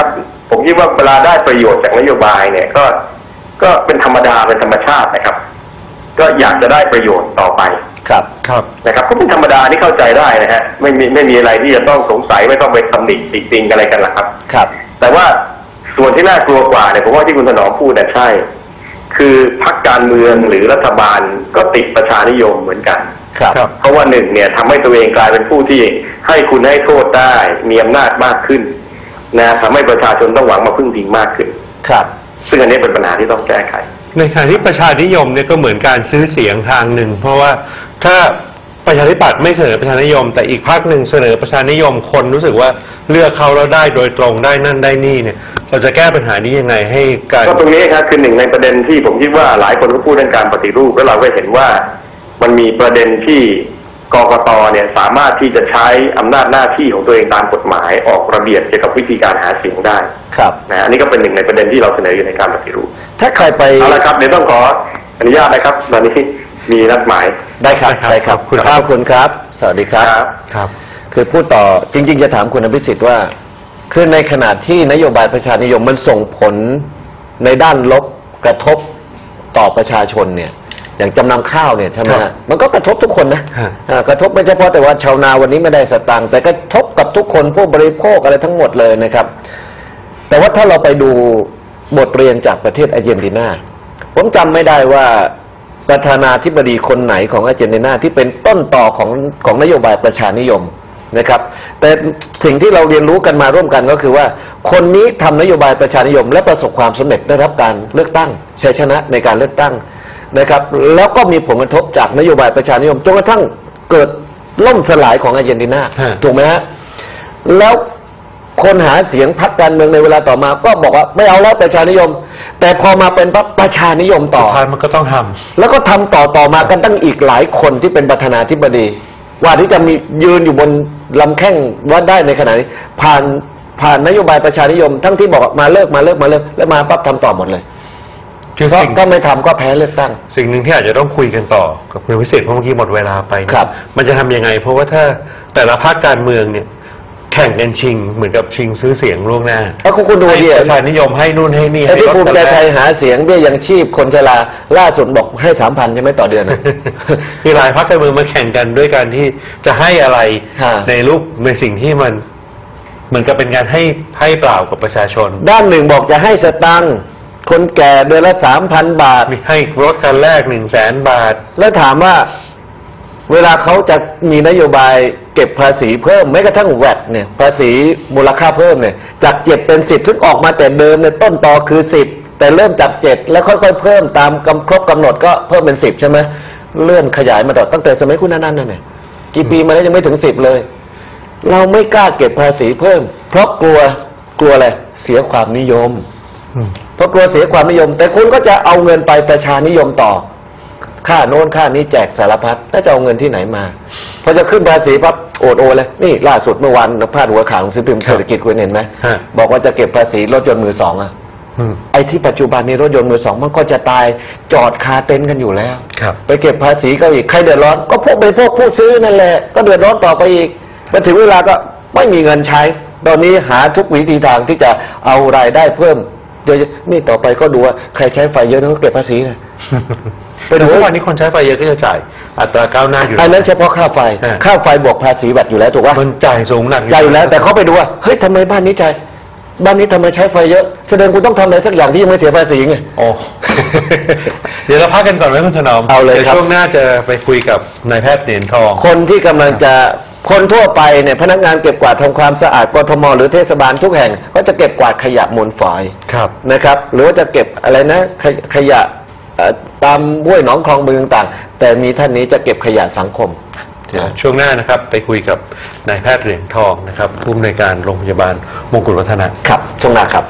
ผมคิดว่าเวลาได้ประโยชน์จากนโยบายเนี่ยก็ก็เป็นธรรมดาเป็นธรรมชาตินะครับก็อยากจะได้ประโยชน์ต่อไปครับครับนะครับก็เป็นธรรมดาที่เข้าใจได้นะฮะไม่มีไม่มีอะไรที่จะต้องสงสัยไม่ต้องไปตำหนิติติงอะไรกันละครับครับแต่ว่าส่วนที่น่ากลัวกว่าเนี่ยผมว่าที่คุณถนอมพูดนะใช่คือพรรคการเมืองหรือรัฐบาลก็ติดประชานิยมเหมือนกันครับเพราะว่าหนึ่งเนี่ยทำให้ตัวเองกลายเป็นผู้ที่ให้คุณให้โทษได้มีอำนาจมากขึ้นนะทำให้ประชาชนต้องหวังมาพึ่งพิงมากขึ้นครับซึ่งอันนี้เป็นปัญหาที่ต้องแก้ไขในขณะที่ประชานิยมเนี่ยก็เหมือนการซื้อเสียงทางหนึ่งเพราะว่าถ้าประชาธิปัตย์ไม่เสนอประชานิยมแต่อีกพรรคหนึ่งเสนอประชานิยมคนรู้สึกว่าเลือกเขาแล้วได้โดยตรงได้นั่นได้นี่เนี่ยเราจะแก้ปัญหานี้ยังไงให้การก็ตรงนี้ครับคือหนึ่งในประเด็นที่ผมคิดว่าหลายคนก็พูดเรื่องการปฏิรูปแล้วเราก็เห็นว่ามันมีประเด็นที่กกต.เนี่ยสามารถที่จะใช้อำนาจหน้าที่ของตัวเองตามกฎหมายออกระเบียบเกี่ยวกับวิธีการหาเสียงได้ครับนะอันนี้ก็เป็นหนึ่งในประเด็นที่เราเสนออยู่ในการปฏิรูปถ้าใครไปเอาละครับเดี๋ยวต้องขออนุญาตนะครับตอนนี้มีนัดหมายได้ครับได้ครับคุณครับคุณครับสวัสดีครับครับคือพูดต่อจริงๆจะถามคุณอภิสิทธิ์ว่าคือในขณะที่นโยบายประชานิยมมันส่งผลในด้านลบกระทบต่อประชาชนเนี่ยอย่างจำนำข้าวเนี่ยใช่ไหมฮะมันก็กระทบทุกคนนะกระทบไม่ใช่เพราะแต่ว่าชาวนาวันนี้ไม่ได้สตางค์แต่กระทบกับทุกคนผู้บริโภคอะไรทั้งหมดเลยนะครับแต่ว่าถ้าเราไปดูบทเรียนจากประเทศอาร์เจนตินาผมจำไม่ได้ว่าประธานาธิบดีคนไหนของอาร์เจนตินาที่เป็นต้นต่อของของนโยบายประชานิยมนะครับแต่สิ่งที่เราเรียนรู้กันมาร่วมกันก็คือว่าคนนี้ทำนโยบายประชานิยมและประสบความสำเร็จได้รับการเลือกตั้งชัยชนะในการเลือกตั้งนะครับแล้วก็มีผลกระทบจากนโยบายประชานิยมจนกระทั่งเกิดล่มสลายของอาร์เจนตินาถูกไหมฮะแล้วคนหาเสียงพรรคการเมืองในเวลาต่อมาก็บอกว่าไม่เอาแล้วประชานิยมแต่พอมาเป็นประชานิยมต่อมันก็ต้องทำแล้วก็ทำต่อต่อมากันตั้งอีกหลายคนที่เป็นประธานาธิบดีว่าที่จะมียืนอยู่บนลำแข้งว่าได้ในขณะนี้ผ่านผ่านนโยบายประชานิยมทั้งที่บอกมาเลิกมาเลิกมาเลิกแล้วมาปั๊บทำต่อหมดเลยเพราะก็ไม่ทำก็แพ้เลือกตั้งสิ่งหนึ่งที่อาจจะต้องคุยกันต่อกับคุณวิเศษเพราะเมื่อกี้หมดเวลาไปครับมันจะทำยังไงเพราะว่าถ้าแต่ละพรรคการเมืองเนี่ยแข่งกันชิงเหมือนกับชิงซื้อเสียงล่วงหน้าแล้วคุณดูดิประชานิยมให้นู่นให้นี่ให้ที่ภูมิใจไทยหาเสียงเบี้ยยังชีพคนชราล่าสุดบอกให้สามพันใช่ไหมต่อเดือนนะมีหลายพรรคการเมืองมาแข่งกันด้วยการที่จะให้อะไรในรูปในสิ่งที่มันเหมือนกับเป็นการให้ให้เปล่ากับประชาชนด้านหนึ่งบอกจะให้สตังค์คนแก่เดือนละสามพันบาทมีให้รถคันแรกหนึ่งแสนบาทแล้วถามว่าเวลาเขาจะมีนโยบายเก็บภาษีเพิ่มแม้กระทั่งแวตเนี่ยภาษีมูลค่าเพิ่มเนี่ยจากเจ็ดเป็นสิบซึ่งออกมาแต่เดิมเนี่ยต้นตอคือสิบแต่เริ่มจากเจ็ดแล้วค่อยๆเพิ่มตามกำครบกำหนดก็เพิ่มเป็นสิบใช่ไหมเลื่อนขยายมาต่อตั้งแต่สมัยคุณนันนั่นเนี่ยกี่ปีมาแล้วยังไม่ถึงสิบเลยเราไม่กล้าเก็บภาษีเพิ่มเพราะกลัวกลัวอะไรเสียความนิยมเพราะกลัวเสียความนิยมแต่คุณก็จะเอาเงินไปประชานิยมต่อค่าโน้นค่านี้แจกสารพัดแล้วจะเอาเงินที่ไหนมาพอจะขึ้นภาษีปั๊บโอดโอเลยนี่ล่าสุดเมื่อวานพาดหัวข่าวของสื่อพิมพ์เศรษฐกิจคุณเห็นไหมบอกว่าจะเก็บภาษีรถยนต์มือสองอ่ะไอ้ที่ปัจจุบันนี้รถยนต์มือสองมันก็จะตายจอดคาเต็นท์กันอยู่แล้วไปเก็บภาษีก็อีกใครเดือดร้อนก็พวกเป็นพวกผู้ซื้อนั่นแหละก็เดือดร้อนต่อไปอีกมาถึงเวลาก็ไม่มีเงินใช้ตอนนี้หาทุกวิธีทางที่จะเอารายได้เพิ่มโดยนี่ต่อไปก็ดูว่าใครใช้ไฟเยอะต้องเก็บภาษีนะไปดูว่าวันนี้คนใช้ไฟเยอะก็จะจ่ายอัตราก้าวหน้าอยู่อันนั้นเฉพาะค่าไฟค่าไฟบวกภาษีบัตรอยู่แล้วถูกป่ะมันจ่ายสูงหนักจ่ายอยู่แล้วแต่เขาไปดูว่าเฮ้ยทำไมบ้านนี้จ่ายบ้านนี้ทำไมใช้ไฟเยอะแสดงคุณต้องทำอะไรสักอย่างที่ยังไม่เสียภาษีไงโอ้เดี๋ยวเราพักกันก่อนไหมคุณถนอมเอาเลยครับช่วงหน้าจะไปคุยกับนายแพทย์เหรียญทองคนที่กำลังจะคนทั่วไปเนี่ยพนักงานเก็บกวาดทำความสะอาดกทมหรือเทศบาลทุกแห่งก็จะเก็บกวาดขยะมูลฝอยนะครับหรือว่าจะเก็บอะไรนะขยะตามห้วยหนองคลองบึงต่างๆแต่มีท่านนี้จะเก็บขยะสังคมช่วงหน้านะครับไปคุยกับนายแพทย์เหรียญทองนะครับผู้อำนวยการโรงพยาบาลมงกุฎวัฒนะครับช่วงหน้าครับ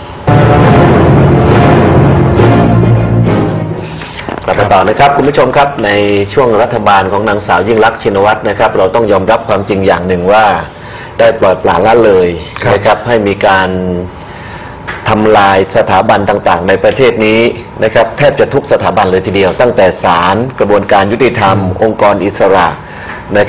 กลับมาต่อนะครับคุณผู้ชมครับในช่วงรัฐบาลของนางสาวยิ่งลักษณ์ชินวัตรนะครับเราต้องยอมรับความจริงอย่างหนึ่งว่าได้ปล่อยปละละเลยนะครับให้มีการทำลายสถาบันต่างๆในประเทศนี้นะครับแทบจะทุกสถาบันเลยทีเดียวตั้งแต่ศาลกระบวนการยุติธรรมองค์กรอิสระนะครับ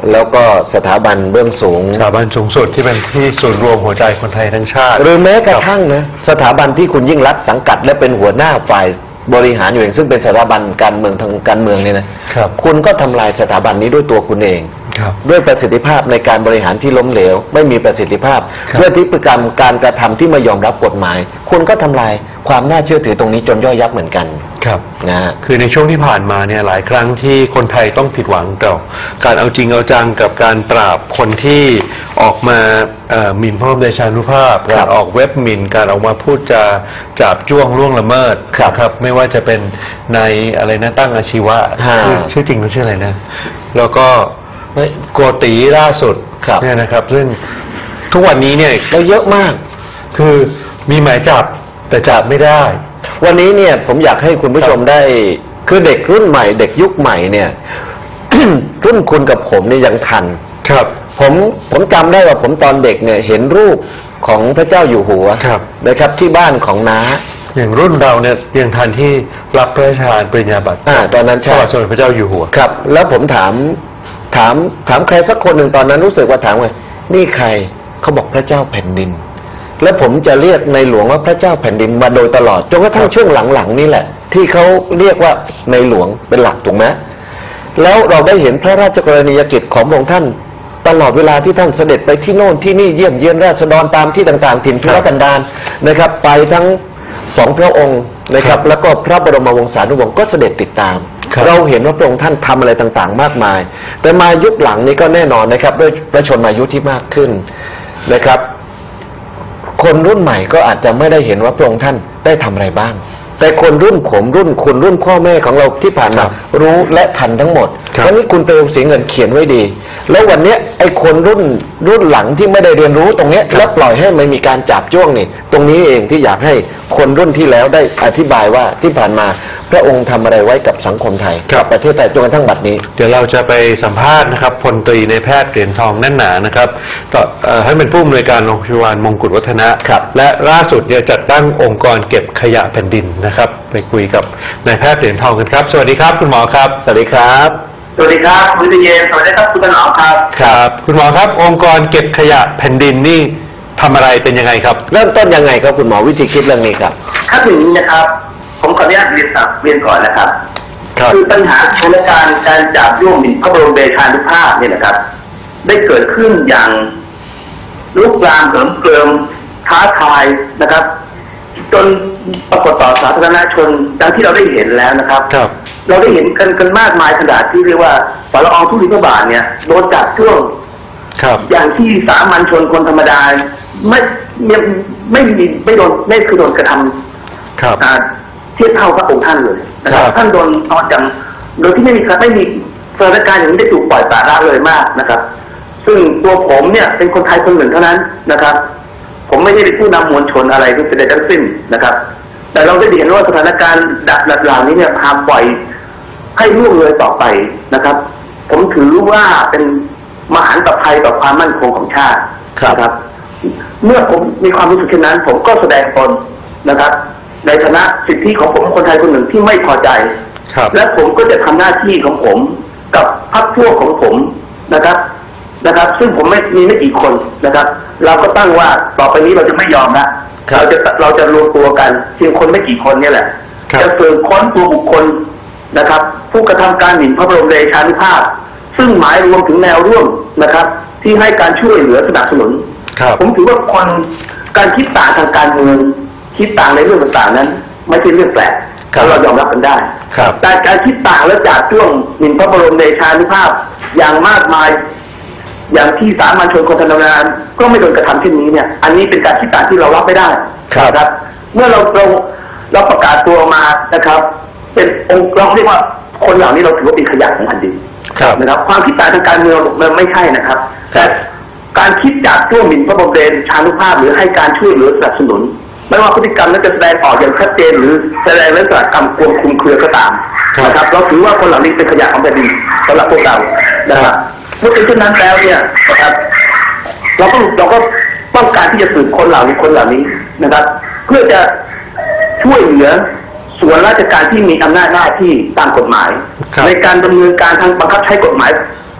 แล้วก็สถาบันเบื้องสูงสถาบันสูงสุดที่เป็นที่ศูนย์รวมหัวใจคนไทยทั้งชาติหรือแม้กระทั่งนะสถาบันที่คุณยิ่งรักษณ์สังกัดและเป็นหัวหน้าฝ่ายบริหารอยู่เองซึ่งเป็นสถาบันการเมืองทางการเมืองเนี่ยนะครับคุณก็ทำลายสถาบันนี้ด้วยตัวคุณเองครับด้วยประสิทธิภาพในการบริหารที่ล้มเหลวไม่มีประสิทธิภาพครับด้วยพฤติกรรมการกระทำที่ไม่ยอมรับกฎหมาย คุณก็ทำลายความน่าเชื่อถือตรงนี้จนย่อยยับเหมือนกันครับนะฮะคือในช่วงที่ผ่านมาเนี่ยหลายครั้งที่คนไทยต้องผิดหวังกับการเอาจริงเอาจังกับการปราบคนที่ออกมาเอ่อหมิ่นพระบรมเดชานุภาพครัการบออกเว็บหมิ่นการออกมาพูดจาจับจ้วงล่วงละเมิดครับนะครับไม่ว่าจะเป็นในอะไรนะตั้งอาชีวะฮะชื่อชื่อจริงเขาชื่ออะไรนะแล้วก็โกติล่าสุดครับเนี่ยนะครับซึ่งทุกวันนี้เนี่ยแล้วเยอะมากคือมีหมายจับแต่จับไม่ได้วันนี้เนี่ยผมอยากให้คุณผู้ชมได้คือเด็กรุ่นใหม่เด็กยุคใหม่เนี่ย รุ่นคุณกับผมเนี่ยยังทันครับผมผมจำได้ว่าผมตอนเด็กเนี่ยเห็นรูปของพระเจ้าอยู่หัวครับนะครับที่บ้านของน้าอย่างรุ่นเราเนี่ยยังทันที่รับพระราชทานปริญญาบัตรอ่าตอนนั้นพใช่ระบาทสมเด็จพระเจ้าอยู่หัวครับ แล้วผมถามถามถามใครสักคนหนึ่งตอนนั้นรู้สึกว่าถามว่านี่ใครเขาบอกพระเจ้าแผ่นดิน และผมจะเรียกในหลวงว่าพระเจ้าแผ่นดินมาโดยตลอดจนกระทั่งช่วงหลังๆนี่แหละ ที่เขาเรียกว่าในหลวงเป็นหลักถูกไหมแล้วเราได้เห็นพระราชกรณียกิจของพระองค์ท่านตลอดเวลาที่ท่านเสด็จไปที่โน่นที่นี่เยี่ยมเยียนราษฎรตามที่ต่างๆถิ่นทุรกันดารนะครับ ไปทั้งสองพระองค์นะครับ แล้วก็พระบรมวงศานุวงศ์ก็เสด็จติดตามครับเราเห็นว่าพระองค์ท่านทำอะไรต่างๆ มากมาย แต่มายุคหลังนี้ก็แน่นอนนะครับด้วยประชนมายุที่มากขึ้นนะครับ คนรุ่นใหม่ก็อาจจะไม่ได้เห็นว่าพระองค์ท่านได้ทำอะไรบ้าง แต่คนรุ่นผมรุ่นคุณรุ่นพ่อแม่ของเราที่ผ่านมารู้และทันทั้งหมดครับวันนี้คุณเปลวศรีเงินเขียนไว้ดี แล้ววันเนี้ยไอ้คนรุ่นรุ่นหลังที่ไม่ได้เรียนรู้ตรงเนี้ยแล้วปล่อยให้มันมีการจับจ้วงนี่ ตรงนี้เองที่อยากให้คนรุ่นที่แล้วได้อธิบายว่าที่ผ่านมาพระองค์ทำอะไรไว้กับสังคมไทยกับประเทศไทยจนกระทั่งบัดนี้เดี๋ยวเราจะไปสัมภาษณ์นะครับพลตรีในแพทย์เหรียญทองแน่นหนานะครับต่อเอ่อให้เป็นผู้อำนวยการโรงพยาบาลมงกุฎวัฒนะครับ และล่าสุดเนี่ยจัดตั้งองค์กรเก็บขยะแผ่นดินนะครับ ไปคุยกับนายแพทย์เหรียญทองกันครับ สวัสดีครับคุณหมอครับสวัสดีครับสวัสดีครับคุณวิเยนสวัสดีครับคุณถนอมครับครับคุณหมอครับ องค์กรเก็บขยะแผ่นดินนี่ทำอะไรเป็นยังไงครับเริ่มต้นยังไงครับคุณหมอวิธีคิดเรื่องนี้ครับถ้าถึงนี้นะครับ ผมขออนุญาตเรียนตับเรียนก่อนนะครับครับคือปัญหาสถานการณ์การจับย่วงหมิ่นพระบรมเดชานุภาพเนี่ยนะครับ ได้เกิดขึ้นอย่างลุกลามเหิมเกริมท้าทายนะครับ จนปรากฏต่อสาธารณชนดังที่เราได้เห็นแล้วนะครับครับเราได้เห็นกันกันมากมายขนาดที่เรียกว่าสารอองทุลีพระบาทเนี่ยโดนจับช่วงครับอย่างที่สามัญชนคนธรรมดาไม่ไม่ไม่มีไม่โดนไม่คือโดนกระทำครับอ่าเทียบเท่าพระองค์ท่านเลยนะครับครับท่านโดนตอนจังโดยที่ไม่มีไม่มีสถานการณ์อย่างนี้ได้ถูกปล่อยปละละเลยมากนะครับ ซึ่งตัวผมเนี่ยเป็นคนไทยคนหนึ่งเท่านั้นนะครับ ผมไม่ได้เป็นผู้นำมวลชนอะไรที่เป็นใดทั้งสิ้นนะครับ แต่เราได้เห็นว่าสถานการณ์ดับดับเหล่านี้เนี่ยพาปล่อยให้ล่วงเลยต่อไปนะครับ ผมถือว่าเป็นมหันตภัยต่อความมั่นคงของชาติครับนะครับ เมื่อผมมีความรู้สึกเช่นนั้น ผมก็แสดงตนนะครับ ในฐานะสิทธิของผมคนไทยคนหนึ่งที่ไม่พอใจครับและผมก็จะทำหน้าที่ของผมกับพรรคพวกของผมนะครับนะครับ ซึ่งผมไม่มีไม่กี่คนนะครับ เราก็ตั้งว่าต่อไปนี้เราจะไม่ยอมละเราจะเราจะรวมตัวกันเพียงคนไม่กี่คนเนี่ยแหละครับจะสืบค้นตัวบุคคลนะครับ ผู้กระทำการหมิ่นพระบรมเดชานุภาพ ซึ่งหมายรวมถึงแนวร่วมนะครับ ที่ให้การช่วยเหลือสนับสนุนครับผมถือว่าคนการคิดต่างทางการเมืองคิดต่างในเรื่องต่างๆนั้น ไม่ใช่เรื่องแปลกครับเรายอมรับกันได้ครับแต่การคิดต่างและจากช่วงหมิ่นพระบรมเดชานุภาพอย่างมากมาย อย่างที่สามัญชนคนธรรมดาก็ไม่โดนกระทำเช่นนี้เนี่ย อันนี้เป็นการคิดต่างที่เรารับไม่ได้ครับนะครับ เมื่อเราเราเราประกาศตัวมานะครับ เป็นองค์เราเรียกว่าคนเหล่านี้เราถือว่าเป็นขยะของแผ่นดินครับนะครับ ความคิดต่างทางการเมืองมันไม่ใช่นะครับ แต่การคิดจากช่วงหมิ่นพระบรมเดชานุภาพหรือให้การช่วยเหลือสนับสนุน ไม่ว่าพฤติกรรมนั้นจะแสดงออกอย่างชัดเจนหรือแสดงลักษณะกรรมควบคุมเครือก็ตามครับนะครับ เราถือว่าคนเหล่านี้เป็นขยะของแผ่นดินสำหรับพวกเรานะครับเมื่อเป็นเช่นนั้นแล้วเนี่ยนะครับ เราก็เราก็ต้องการที่จะสืบคนเหล่านี้คนเหล่านี้นะครับ เพื่อจะช่วยเหลือส่วนราชการที่มีอำนาจหน้าที่ตามกฎหมายครับในการดำเนินการทางบังคับใช้กฎหมาย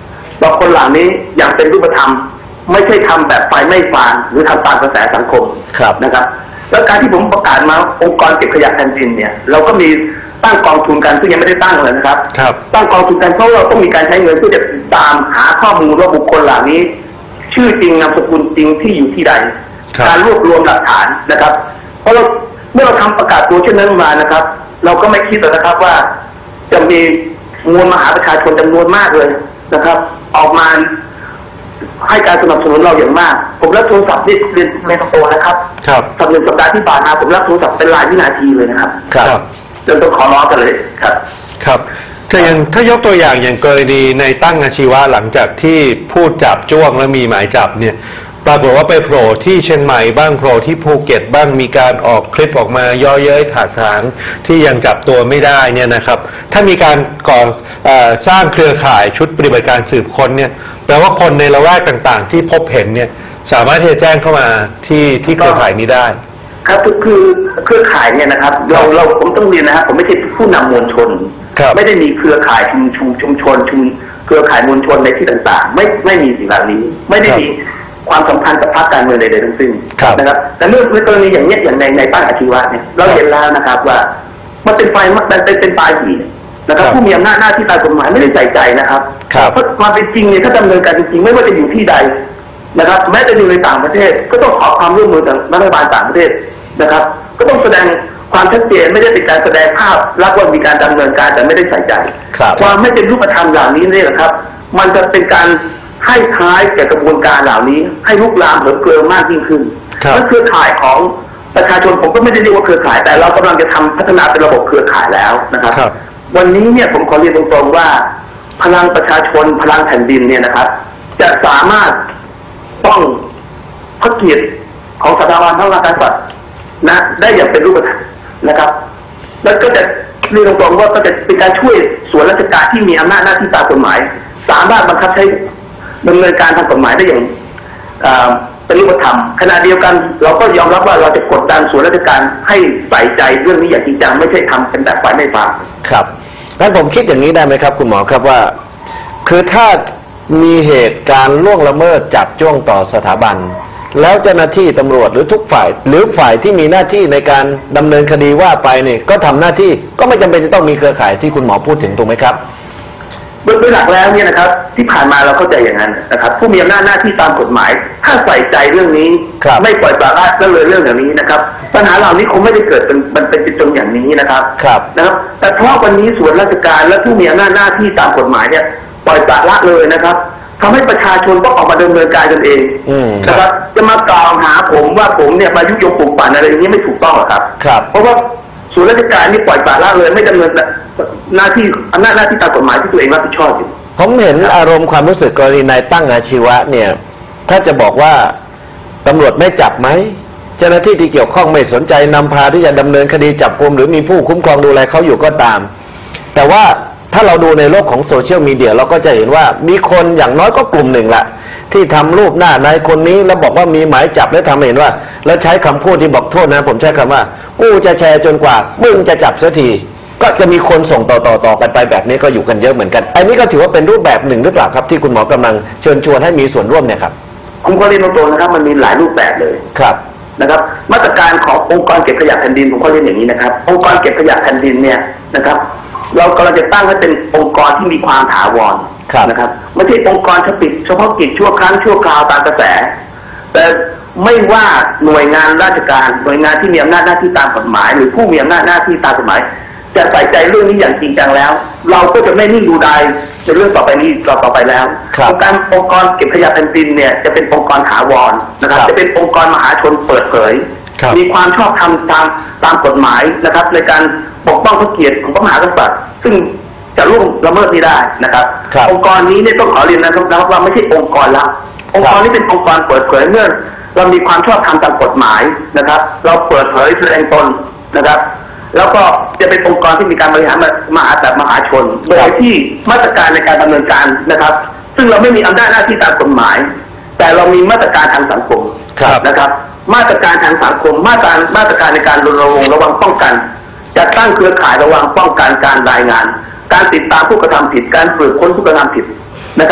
ต่อคนเหล่านี้อย่างเป็นรูปธรรมไม่ใช่ทำแบบไฟไม่ฟางหรือทำตามกระแสสังคมนะครับแล้วการที่ผมประกาศมาองค์กรเก็บขยะแผ่นดินเนี่ยเราก็มีตั้งกองทุนกันซึ่งยังไม่ได้ตั้งเลยนะครับตั้งกองทุนกันเพราะเราต้องมีการใช้เงินเพื่อจะติดตามหาข้อมูลว่าบุคคลเหล่านี้ชื่อจริงนามสกุลจริงที่อยู่ที่ใดการรวบรวมหลักฐานนะครับเพราะเราเมื่อเราทำประกาศตัวเช่นนั้นมานะครับ เราก็ไม่คิดเลยนะครับว่าจะมีมวลมหาประชาชนจำนวนมากเลยนะครับ ออกมาให้การสนับสนุนเราอย่างมากผมรับโทรศัพท์ที่เรียนในโตนะครับครับสัปดาห์สัปดาห์ที่ผ่านมาผมรับโทรศัพท์เป็นรายวินาทีเลยนะครับครับจนต้องขอร้องกันเลยครับครับแต่อย่างถ้ายกตัวอย่างอย่างกรณีในตั้งอาชีวะหลังจากที่พูดจับจ้วงและมีหมายจับเนี่ยปรากฏว่าไปโผล่ที่เชียงใหม่บ้างโผล่ที่ภูเก็ตบ้างมีการออกคลิปออกมาย่อเย้ยถากถางที่ยังจับตัวไม่ได้เนี่ยนะครับถ้ามีการก่อสร้างเครือข่ายชุดปฏิบัติการสืบค้นเนี่ยแปลว่าคนในละแวกต่างๆที่พบเห็นเนี่ยสามารถที่จะแจ้งเข้ามาที่ที่เครือข่ายนี้ได้ครับคือเครือข่ายเนี่ยนะครับเราเราผมต้องเรียนนะครับผมไม่ใช่ผู้นำมวลชนไม่ได้มีเครือข่ายชุมชุมชุมชนชุมเครือข่ายมวลชนในที่ต่างๆไม่ไม่มีสิ่งเหล่านี้ไม่ได้มีความสัมพันธ์กับพรรคการเมืองใดๆทั้งสิ้นนะครับแต่เมื่อในกรณีอย่างนี้อย่างในในตั้งอาชีวะเนี่ยเราเห็นแล้วนะครับว่ามันเป็นไฟมันเป็นเป็นปลายหีนะครับผู้มีอำนาจหน้าที่ตามกฎหมายไม่ได้ใส่ใจนะครับเพราะความเป็นจริงเนี่ยถ้าดำเนินการจริงๆไม่ว่าจะอยู่ที่ใดนะครับแม้จะอยู่ในต่างประเทศก็ต้องขอความร่วมมือจากรัฐบาลต่างประเทศนะครับก็ต้องแสดงความชัดเจนไม่ได้เป็นการแสดงภาพรับว่ามีการดำเนินการแต่ไม่ได้ใส่ใจความไม่เป็นรูปธรรมเหล่านี้เนี่ยนะครับมันจะเป็นการให้ท้ายแก่กระบวนการเหล่านี้ให้ลุกลามเหิมเกริมมากยิ่งขึ้นและเครือข่ายของประชาชนผมก็ไม่ได้เรียกว่าเครือข่ายแต่เรากำลังจะทำพัฒนาเป็นระบบเครือข่ายแล้วนะครับวันนี้เนี่ยผมขอเรียนตรงๆว่าพลังประชาชนพลังแผ่นดินเนี่ยนะครับจะสามารถป้องพระเกียรติของสถาบันพระมหากษัตริย์นะได้อย่างเป็นรูปธรรมนะครับแล้วก็จะเรียนตรงๆว่าก็จะเป็นการช่วยส่วนราชการที่มีอำนาจหน้าที่ตามกฎหมายสามารถบังคับใช้ดำเนินการทางกฎหมายได้อย่างเป็นรูปธรรมขณะเดียวกันเราก็ยอมรับว่าเราจะกดดันส่วนราชการให้ใส่ใจเรื่องนี้อย่างจริงจังไม่ใช่ทำเป็นแบบไฟไม่ฟางครับงั้นผมคิดอย่างนี้ได้ไหมครับคุณหมอครับว่าคือถ้ามีเหตุการณ์ล่วงละเมิดจับจ้วงต่อสถาบันแล้วเจ้าหน้าที่ตำรวจหรือทุกฝ่ายหรือฝ่ายที่มีหน้าที่ในการดำเนินคดีว่าไปเนี่ยก็ทำหน้าที่ก็ไม่จำเป็นจะต้องมีเครือข่ายที่คุณหมอพูดถึงถูกไหมครับโดยหลักแล้วเนี่ยนะครับที่ผ่านมาเราเข้าใจอย่างนั้นนะครับผู้มีอำนาจหน้าที่ตามกฎหมายถ้าใส่ใจเรื่องนี้ไม่ปล่อยปละละเลยเรื่องอย่างนี้นะครับปัญหาเหล่านี้คงไม่ได้เกิดเป็นมันเป็นจนอย่างนี้นะครับนะครับแต่เพราะวันนี้ส่วนราชการและผู้มีอำนาจหน้าที่ตามกฎหมายเนี่ยปล่อยปละละเลยนะครับทำให้ประชาชนต้องออกมาดำเนินการกันเองนะครับจะมากล่าวหาผมว่าผมเนี่ยมายุยงปลุกปั่นอะไรอย่างนี้ไม่ถูกต้องครับเพราะว่าส่วนราชการนี่ปล่อยปละละเลยไม่ดำเนินหน้าที่อำนาจหน้าที่ตามกฎหมายที่ตัวเองรับผิดชอบอยู่ผมเห็นอารมณ์ความรู้สึกกรณีนายตั้งอาชีวะเนี่ยถ้าจะบอกว่าตำรวจไม่จับไหมเจ้าหน้าที่ที่เกี่ยวข้องไม่สนใจนำพาที่จะดำเนินคดีจับกุมหรือมีผู้คุ้มครองดูแลเขาอยู่ก็ตามแต่ว่าถ้าเราดูในโลกของโซเชียลมีเดียเราก็จะเห็นว่ามีคนอย่างน้อยก็กลุ่มหนึ่งละที่ทำรูปหน้านายคนนี้แล้วบอกว่ามีหมายจับแล้วทำให้เห็นว่าแล้วใช้คำพูดที่บอกโทษนะผมใช้คำว่ากูจะแชร์จนกว่ามึงจะจับเสียทีก็จะมีคนส่งต่อต่อต่อกันไปแบบนี้ก็อยู่กันเยอะเหมือนกันอันนี้ก็ถือว่าเป็นรูปแบบหนึ่งหรือเปล่าครับที่คุณหมอกำลังเชิญชวนให้มีส่วนร่วมเนี่ยครับผมก็เรียนตรงๆนะครับมันมีหลายรูปแบบเลยครับนะครับมาตรการขององค์กรเก็บขยะแผ่นดินผมก็เรียนอย่างนี้นะครับองค์กรเก็บขยะแผ่นดินเนี่ยนะครับเรากำลังจะตั้งให้เป็นองค์กรที่มีความถาวรนะครับไม่ใช่องค์กรเฉพาะเฉพาะกิจชั่วครั้งชั่วคราวตามกระแสแต่ไม่ว่าหน่วยงานราชการหน่วยงานที่มีอำนาจหน้าที่ตามกฎหมายหรือผู้มีอำนาจหน้าที่ตามกฎหมายจะใส่ใจเรื่องนี้อย่างจริงจังแล้วเราก็จะไม่นิ่งดูดายในเรื่องต่อไปนี้ต่อต่อไปแล้วองค์การองค์กรเก็บขยะแผ่นดินเนี่ยจะเป็นองค์กรถาวรนะครับจะเป็นองค์กรมหาชนเปิดเผยมีความชอบธรรมตามตามกฎหมายนะครับในการปกป้องพระเกียรติของพระมหากษัตริย์ซึ่งจะล่วงละเมิดไม่ได้นะครับองค์กรนี้เนี่ยต้องขอเรียนนะครับว่าไม่ใช่องค์กรลับองค์กรนี้เป็นองค์กรเปิดเผยเมื่อเรามีความชอบธรรมตามกฎหมายนะครับเราเปิดเผยแสดงตนนะครับแล้วก็จะเป็นองค์กรที่มีการบริหารมหาแบบมหาชนโดยที่มาตรการในการดำเนินการนะครับซึ่งเราไม่มีอำนาจหน้าที่ตามกฎหมายแต่เรามีมาตรการทางสังคมนะครับมาตรการทางสังคมมาตรการมาตรการในการรณรงค์ระวังป้องกันจัดตั้งเครือข่ายระวังป้องกันการรายงานการติดตามผู้กระทำผิดการสืบค้นผู้กระทำผิดนะครับ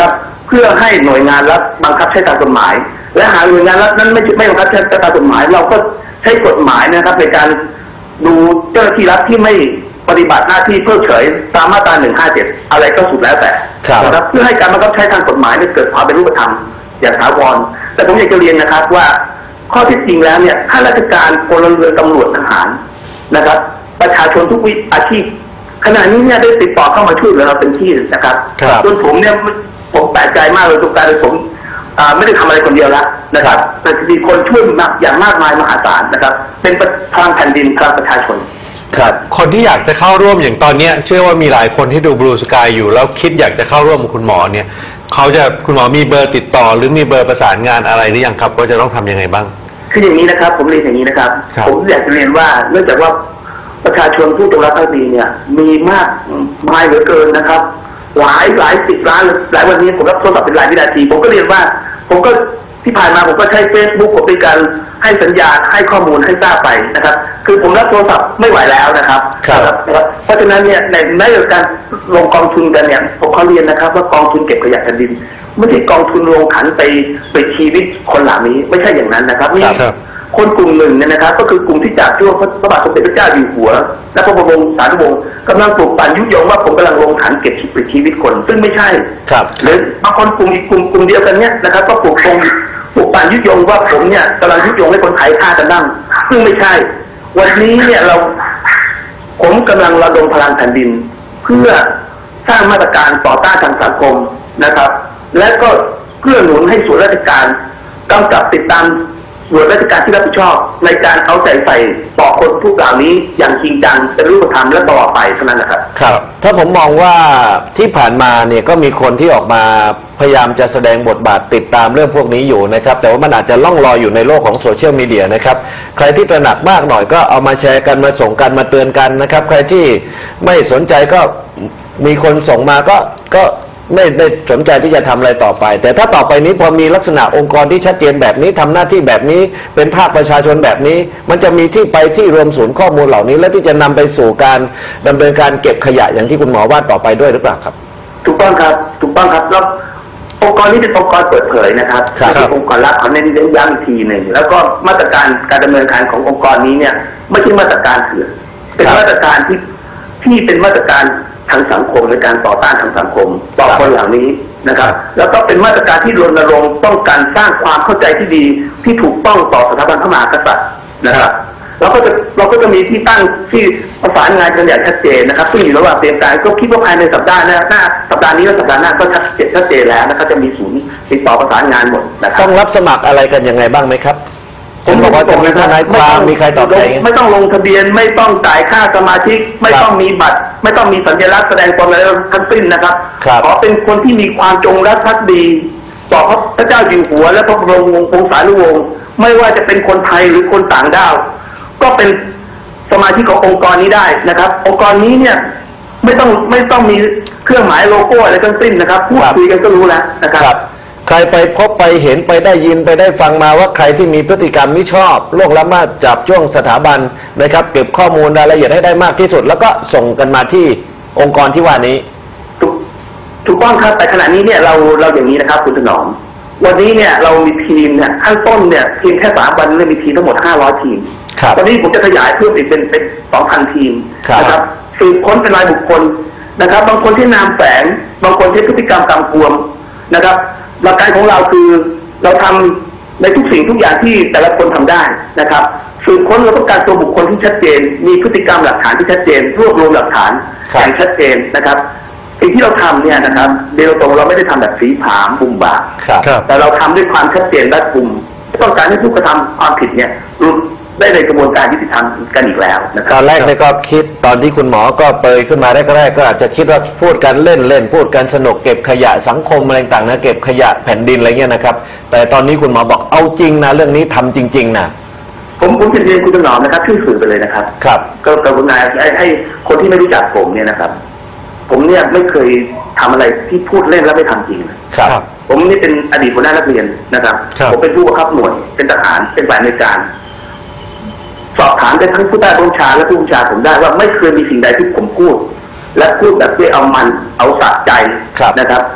พื่อให้หน่วยงานรัฐบังคับใช้ตามกฎหมาย และหากหน่วยงานรัฐนั้นไม่ไม่บังคับใช้ตามกฎหมายเราก็ใช้กฎหมายนะครับในการดูเจ้าหน้าที่รัฐที่ไม่ปฏิบัติหน้าที่เพิกเฉยตามมาตราหนึ่งห้าเจ็ดอะไรก็สุดแล้วแต่นะครับเพื่อให้การบังคับใช้ทางกฎหมายเกิดความเป็นรูปธรรมอย่างถาวรแต่ผมอยากจะเรียนนะครับว่าข้อที่จริงแล้วเนี่ยข้าราชการพลเรือนตำรวจทหารนะครับประชาชนทุกวิอาชีพขณะนี้เนี่ยได้ติดต่อเข้ามาช่วยเหลือเราเป็นที่นะครับจนผมเนี่ยผมแปลกใจมากเลยตรงการที่ผมไม่ได้ทำอะไรคนเดียวแล้วนะครับแต่มีคนช่วยมากอย่างมากมายมหาศาลนะครับเป็นพลังแผ่นดินพลังประชาชนครับคนที่อยากจะเข้าร่วมอย่างตอนนี้เชื่อว่ามีหลายคนที่ดูบลูสกายอยู่แล้วคิดอยากจะเข้าร่วมคุณหมอเนี่ยเขาจะคุณหมอมีเบอร์ติดต่อหรือมีเบอร์ประสานงานอะไรหรือยังครับว่าจะต้องทำยังไงบ้างคืออย่างนี้นะครับผมเรียนอย่างนี้นะครับผมอยากจะเรียนว่าเนื่องจากว่าประชาชนผู้จงรักภักดีเนี่ยมีมากมายเหลือเกินนะครับหลายหลายสิบล้านหลายวันนี้ผมรับโทรศัพท์เป็นรายวินาทีผมก็เรียนว่าผมก็ที่ผ่านมาผมก็ใช้ Facebook ผมเป็นการให้สัญญาณให้ข้อมูลให้ทราบไปนะครับคือผมรับโทรศัพท์ไม่ไหวแล้วนะครับเพราะฉะนั้นเนี่ยในในเรื่องการลงกองทุนกันเนี่ยผมขอเรียนนะครับว่ากองทุนเก็บขยะแผ่นดินไม่ใช่กองทุนลงขันไปไปชีวิตคนเหล่านี้ไม่ใช่อย่างนั้นนะครับนี่คนกลุ่มหนึ่งเนี่ยนะครับก็คือกลุ่มที่จากช่วงพระบาทสมเด็จพระเจ้าอยู่หัวและพระบรมสารีวงศ์กำลังปลุกปั่นยุยงว่าผมกำลังลงขันเก็บชีวิตคนซึ่งไม่ใช่หรือบางคนกลุ่มอีกกลุ่มกลุ่มเดียวกันเนี่ยนะครับก็ปลุกปงปลุกปั่นยุยงว่าผมเนี่ยกำลังยุยงให้คนไทยฆ่ากันบ้างซึ่งไม่ใช่วันนี้เนี่ยเราผมกำลังระดมพลังแผ่นดินเพื่อสร้างมาตรการต่อต้านทางสังคมนะครับและก็เพื่อหนุนให้ส่วนราชการกำกับติดตามส่วนราชการที่รับผิดชอบในการเอาใจใส่ต่อคนผู้กล่าวนี้อย่างจริงจังเป็นรูปธรรมและต่อไปเท่านั้นนะครับครับถ้าผมมองว่าที่ผ่านมาเนี่ยก็มีคนที่ออกมาพยายามจะแสดงบทบาทติดตามเรื่องพวกนี้อยู่นะครับแต่ว่ามันอาจจะล่องลอยอยู่ในโลกของโซเชียลมีเดียนะครับใครที่ตระหนักมากหน่อยก็เอามาแชร์กันมาส่งกันมาเตือนกันนะครับใครที่ไม่สนใจก็มีคนส่งมาก็ก็ไม่ได้สนใจที่จะทำอะไรต่อไปแต่ถ้าต่อไปนี้พอมีลักษณะองค์กรที่ชัดเจนแบบนี้ทำหน้าที่แบบนี้เป็นภาคประชาชนแบบนี้มันจะมีที่ไปที่รวมศูนย์ข้อมูลเหล่านี้และที่จะนำไปสู่การดำเนินการเก็บขยะอย่างที่คุณหมอว่าต่อไปด้วยหรือเปล่าครับถูกต้องครับถูกต้องครับแล้วองค์กรนี้เป็นองค์กรเปิดเผยนะครับเป็นองค์กรลับเขาเน้นย้ำอีกทีหนึ่งแล้วก็มาตรการการดำเนินการขององค์กรนี้เนี่ยไม่ใช่มาตรการเถื่อนเป็นมาตรการที่ที่เป็นมาตรการทางสังคมในการต่อต้านทางสังคมต่อคนเหล่านี้นะครับแล้วก็เป็นมาตรการที่รณรงค์ต้องการสร้างความเข้าใจที่ดีที่ถูกต้องต่อสถาบันพระมหากษัตริย์นะครับเราก็จะเราก็จะมีที่ตั้งที่ประสานงานกันอย่างชัดเจนนะครับซึ่งอยู่ระหว่างเตรียมการก็คิดว่าภายในสัปดาห์หน้าหน้าสัปดาห์นี้และสัปดาห์หน้าก็ชัดเจนชัดเจนแล้วนะครับจะมีศูนย์ติดต่อประสานงานหมดนะครับต้องรับสมัครอะไรกันยังไงบ้างไหมครับผมบอกว่าจะมีทนายความมีใครตอบแทนไม่ต้องลงทะเบียนไม่ต้องจ่ายค่าสมาชิกไม่ต้องมีบัตรไม่ต้องมีสัญลักษณ์แสดงตนอะไรทั้งสิ้นนะครับขอเป็นคนที่มีความจงรักภักดีต่อพระเจ้าอยู่หัวและพระบรมวงศานุวงศ์ไม่ว่าจะเป็นคนไทยหรือคนต่างด้าวก็เป็นสมาชิกขององค์กรนี้ได้นะครับองค์กรนี้เนี่ยไม่ต้องไม่ต้องมีเครื่องหมายโลโก้อะไรทั้งสิ้นนะครับพูดคุยกันก็รู้แล้วนะครับใครไปพบไปเห็นไปได้ยินไปได้ฟังมาว่าใครที่มีพฤติกรรมไม่ชอบล่วงละเมิดจับจ้วงสถาบันนะครับเก็บข้อมูลรายละเอียดให้ได้มากที่สุดแล้วก็ส่งกันมาที่องค์กรที่ว่านี้ถูกถูกต้องครับแต่ขณะนี้เนี่ยเราเราอย่างนี้นะครับคุณถนอมวันนี้เนี่ยเรามีทีมเนี่ยขั้นต้นเนี่ยทีมแค่สามวันเนี่ยมีทีมทั้งหมดห้าร้อยทีมตอนนี้ผมจะขยายเพิ่มอีกเป็นเป็นสองพันทีมนะครับสืบค้นเป็นรายบุคคลนะครับบางคนที่นามแฝงบางคนที่พฤติกรรมกำกวมนะครับหลักการของเราคือเราทำในทุกสิ่งทุกอย่างที่แต่ละคนทำได้นะครับสืบค้นเราต้องการตัวบุคคลที่ชัดเจนมีพฤติกรรมหลักฐานที่ชัดเจนรวบรวมหลักฐานอย่างชัดเจนนะครับสิ่งที่เราทำเนี่ยนะครับเดี๋ยวตรงเราไม่ได้ทำแบบสีผามบุ่มบาแต่เราทำด้วยความชัดเจนและกลุ่มต้องการให้ผู้กระทำความผิดเนี่ยรู้ได้ในกระบวนการยุติธรรมกันอีกแล้วนะครับตอนแรกเนี่ยก็คิดตอนที่คุณหมอก็เปยขึ้นมาแรกๆก็อาจจะคิดว่าพูดกันเล่นเล่นพูดกันสนุกเก็บขยะสังคมอะไรต่างๆนะเก็บขยะแผ่นดินอะไรเงี้ยนะครับแต่ตอนนี้คุณหมอบอกเอาจริงนะเรื่องนี้ทำจริงๆนะผมผมจะเรียนคุณถนอมนะครับชื่อสื่อไปเลยนะครับครับก็กรุณาให้ให้คนที่ไม่รู้จักผมเนี่ยนะครับผมเนี่ยไม่เคยทำอะไรที่พูดเล่นแล้วไม่ทำจริงครับผมนี่เป็นอดีตหัวหน้านักเรียนนะครับผมเป็นผู้บังคับหน่วยเป็นทหารเป็นฝ่ายในการสอบถามได้ทั้งผู้ใต้บัญชาและผู้บัญชาผมได้ว่าไม่เคยมีสิ่งใดที่ผมพูดและพูดแบบด้วยเอามันเอาสะใจนะครับ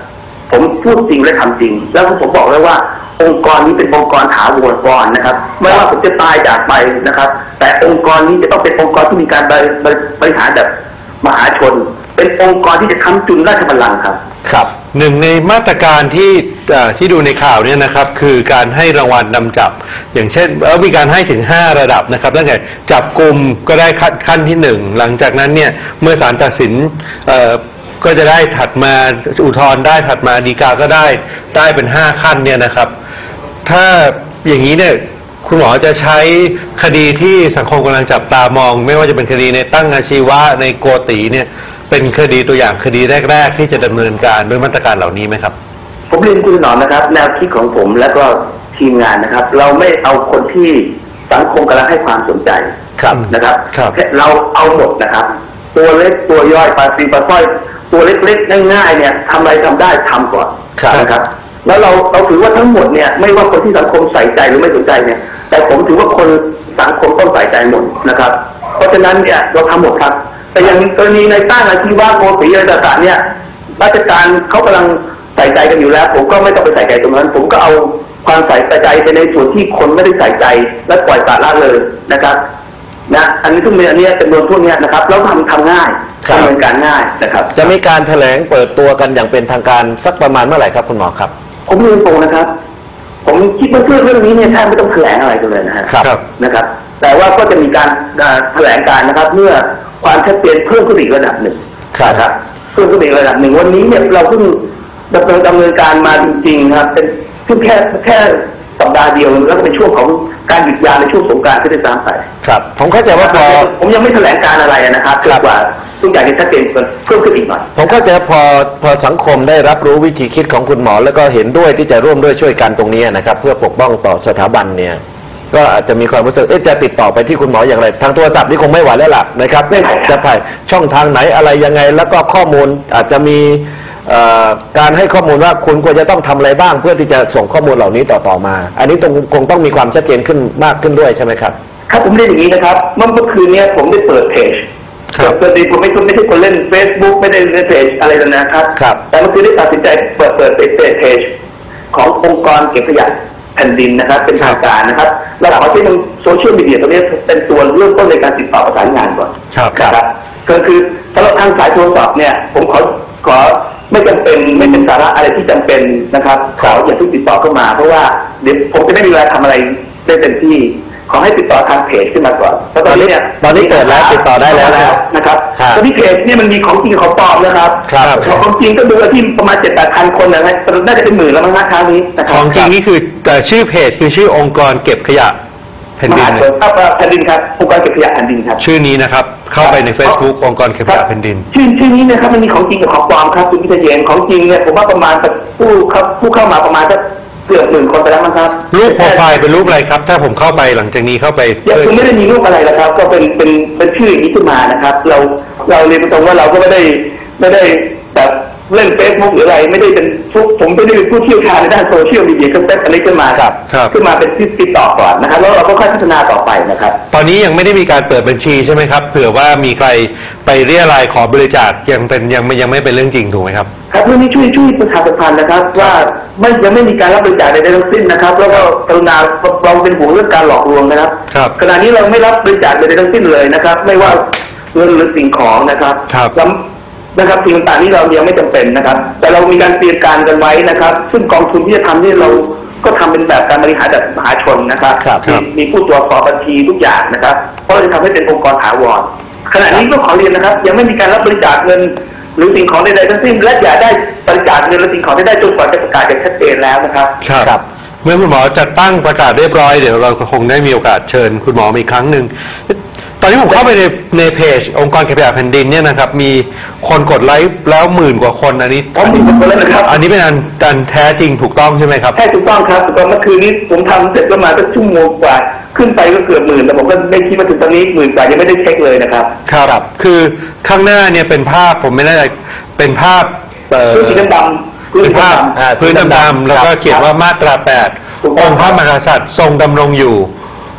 ผมพูดจริงและทำจริงแล้วผมบอกเลยว่าองค์กรนี้เป็นองค์กรถาวรกรนะครับไม่ว่าผมจะตายจากไปนะครับแต่องค์กรนี้จะต้องเป็นองค์กรที่มีการบริหารแบบมหาชนเป็นองค์กรที่จะค้ำจุนราชบัลลังก์ครับครับหนึ่งในมาตรการที่ที่ดูในข่าวเนี่ยนะครับคือการให้รางวัลนำจับอย่างเช่นเออมีการให้ถึงห้าระดับนะครับตั้งแต่จับกลุ่มก็ได้ขั้นที่หนึ่งหลังจากนั้นเนี่ยเมื่อศาลตัดสินเอ่อก็จะได้ถัดมาอุทธรณ์ได้ถัดมาฎีกาก็ได้ได้เป็นห้าขั้นเนี่ยนะครับถ้าอย่างนี้เนี่ยคุณหมอจะใช้คดีที่สังคมกำลังจับตามองไม่ว่าจะเป็นคดีในตั้งอาชีวะในโกติเนี่ยเป็นคดีตัวอย่างคดีแรกๆที่จะดำเนินการด้วยมาตรการเหล่านี้ไหมครับผมเรียนคุณหนอมนะครับแนวคิดของผมและก็ทีมงานนะครับเราไม่เอาคนที่สังคมกำลังให้ความสนใจนะครับเราเอาหมดนะครับตัวเล็กตัวย่อยปลาซีปลาสร้อยตัวเล็กๆง่ายๆเนี่ยทำอะไรทำได้ทำก่อนนะครับแล้วเราเราถือว่าทั้งหมดเนี่ยไม่ว่าคนที่สังคมใส่ใจหรือไม่สนใจเนี่ยแต่ผมถือว่าคนสังคมต้องใส่ใจหมดนะครับเพราะฉะนั้นเนี่ยเราทำหมดครับแต่อย่างกรณีในตั้งอาชีวะโกติอะไรต่างๆเนี่ยราชการเขากำลังใส่ใจกันอยู่แล้วผมก็ไม่ต้องไปใส่ใจตรงนั้นผมก็เอาความใส่ใจไปในส่วนที่คนไม่ได้ใส่ใจและปล่อยปละละเลยนะครับนะอันนี้ทุกเรื่องอันนี้จำนวนพวกนี้นะครับแล้วทำทำง่ายดำเนินการง่ายนะครับจะมีการแถลงเปิดตัวกันอย่างเป็นทางการสักประมาณเมื่อไหร่ครับคุณหมอครับผมเรียนตรงนะครับผมคิดว่าเรื่องนี้เนี่ยแทบไม่ต้องแถลงอะไรกันเลยนะครับนะครับแต่ว่าก็จะมีการแถลงการนะครับเมื่อความชัดเจนเพิ่มขึ้นอีกระดับหนึ่งครับเพิ่มขึ้นอีกระดับหนึ่งวันนี้เนี่ยเราเพิ่งดำเนินดำเนินการมาจริงๆครับเป็นเพิ่งแค่แค่สัปดาห์เดียวแล้วก็เป็นช่วงของการหยุดยาวในช่วงสงกรานต์ที่ได้ตามไปครับผมเข้าใจว่าพอผมยังไม่แถลงการอะไรนะครับจนกว่าทุกอย่างจะชัดเจนเพิ่มขึ้นอีกหน่อยผมเข้าใจพอพอสังคมได้รับรู้วิธีคิดของคุณหมอแล้วก็เห็นด้วยที่จะร่วมด้วยช่วยกันตรงนี้นะครับเพื่อปกป้องต่อสถาบันเนี่ยก็อาจจะมีความรู้สึกเอ๊ะจะติดต่อไปที่คุณหมออย่างไรทางโทรศัพท์นี่คงไม่ไหวแล้วล่ะนะครับจะผ่านช่องทางไหนอะไรยังไงแล้วก็ข้อมูลอาจจะมีการให้ข้อมูลว่าคุณควรจะต้องทำอะไรบ้างเพื่อที่จะส่งข้อมูลเหล่านี้ต่อๆมาอันนี้ต้องคงต้องมีความชัดเจนขึ้นมากขึ้นด้วยใช่ไหมครับครับผมเรียนอย่างนี้นะครับเมื่อเมื่อคืนนี้ผมได้เปิดเพจปกติผมไม่ไม่ใช่คนเล่น Facebook ไม่ได้เล่นเพจอะไรแล้วนะครับแต่เมื่อคืนได้ตัดสินใจเปิดเปิดเพจขององค์กรเก็บขยะแผ่นดินนะครับเป็นทางการนะครับเราขอใช้ทางโซเชียลมีเดียตรงนี้เป็นตัวเริ่มต้นในการติดต่อประสานงานก่อนครับก็คือสำหรับทางสายโทรศัพท์เนี่ยผมขอขอไม่จำเป็นไม่เป็นสาระอะไรที่จำเป็นนะครับขออย่าเพิ่งติดต่อเข้ามาเพราะว่าเดี๋ยวผมจะไม่มีเวลาทำอะไรได้เต็มที่ขอให้ติดต่อทางเพจขึ้นมาก่อนตอนนี้เนี่ยตอนนี้เปิดแล้วติดต่อได้แล้วนะครับตอนนี้เพจนี่มันมีของจริงของปลอมนะครับของจริงก็ดูที่ประมาณเจ็ดแปดพันคนนะฮะน่าจะเป็นหมื่นแล้วมั้งนะครั้งนี้ของจริงนี่คือชื่อเพจคือชื่อองค์กรเก็บขยะแผ่นดินแผ่นดินครับองค์กรเก็บขยะแผ่นดินครับชื่อนี้นะครับเข้าไปใน Facebook องค์กรเก็บขยะแผ่นดินชื่อชื่อนี้นะครับมันมีของจริงกับของปลอมครับคุณพิเศษเย็นของจริงเนี่ยผมว่าประมาณผู้ผู้เข้ามาประมาณจะเกือบหมื่นคนไปแล้วมั้งครับรูปโปรไฟล์เป็นรูปอะไรครับถ้าผมเข้าไปหลังจากนี้เข้าไปยังไม่ได้มีรูปอะไรแล้วครับก็เป็นเป็นเป็นชื่ออย่างนี้ขึ้นมานะครับเราเราเรียนตรงว่าเราก็ไม่ได้ไม่ได้แบบเล่นเฟซบุ๊กหรืออะไรไม่ได้เป็นทุกผมไม่ได้เป็นผู้เชี่ยวชาญในด้านโซเชียลมีเดียก็เซตอันนี้ขึ้นมาครับขึ้นมาเป็นติดต่อก่อนนะครับแล้วเราก็ค่อยพัฒนาต่อไปนะครับตอนนี้ยังไม่ได้มีการเปิดบัญชีใช่ไหมครับเผื่อว่ามีใครไปเรียรายขอบริจาคยังเป็นยังไม่ยังไม่เป็นเรื่องจริงถูกไหมครับครับเรื่องนี้ช่วยช่วยประชาสัมพันธ์นะครับว่าไม่ยังไม่มีการรับบริจาคใดๆทั้งสิ้นนะครับแล้วก็กรุณาเราเป็นห่วงเรื่องการหลอกลวงนะครับขณะนี้เราไม่รับบริจาคใดๆทั้งสิ้นเลยนะครับไม่ว่าเงินหรือสิ่งของนะครับนะครับสิ่งต่างๆนี้เรายังไม่จำเป็นนะครับแต่เรามีการเตรียมการกันไว้นะครับซึ่งกองทุนที่จะทำนี่เราก็ทำเป็นแบบการบริหารแบบมหาชนนะครับมีผู้ตรวจสอบบัญชีทุกอย่างนะครับเพราะเราจะทำให้เป็นองค์กรถาวรขณะนี้ก็ขอเรียนนะครับยังไม่มีการรับบริจาคเงินหรือสิ่งของใดๆทั้งสิ้นและอย่าได้บริจาคเงินหรือสิ่งของใดๆจนกว่าจะประกาศอย่างชัดเจนแล้วนะครับครับเมื่อคุณหมอจัดตั้งประกาศเรียบร้อยเดี๋ยวเราคงได้มีโอกาสเชิญคุณหมออีกครั้งหนึ่งตอนนี้ผมเข้าไปในในเพจองค์กรเก็บขยะแผ่นดินเนี่ยนะครับมีคนกดไลค์แล้วหมื่นกว่าคนอันนี้ผมมีคนแล้วนะครับอันนี้เป็นอันการแท้จริงถูกต้องใช่ไหมครับใช่ถูกต้องครับตอนเมื่อคืนนี้ผมทำเสร็จประมาณสักชั่วโมงกว่าขึ้นไปก็เกือบหมื่นแต่ผมก็ไม่คิดว่าถึงตอนนี้หมื่นกว่ายังไม่ได้เช็คเลยนะครับครับคือข้างหน้าเนี่ยเป็นภาพผมไม่แน่ใจเป็นภาพพื้นสีดำเป็นภาพพื้นดำๆแล้วก็เขียนว่ามาตราแปดองค์พระมหากษัตริย์ทรงดำรงอยู่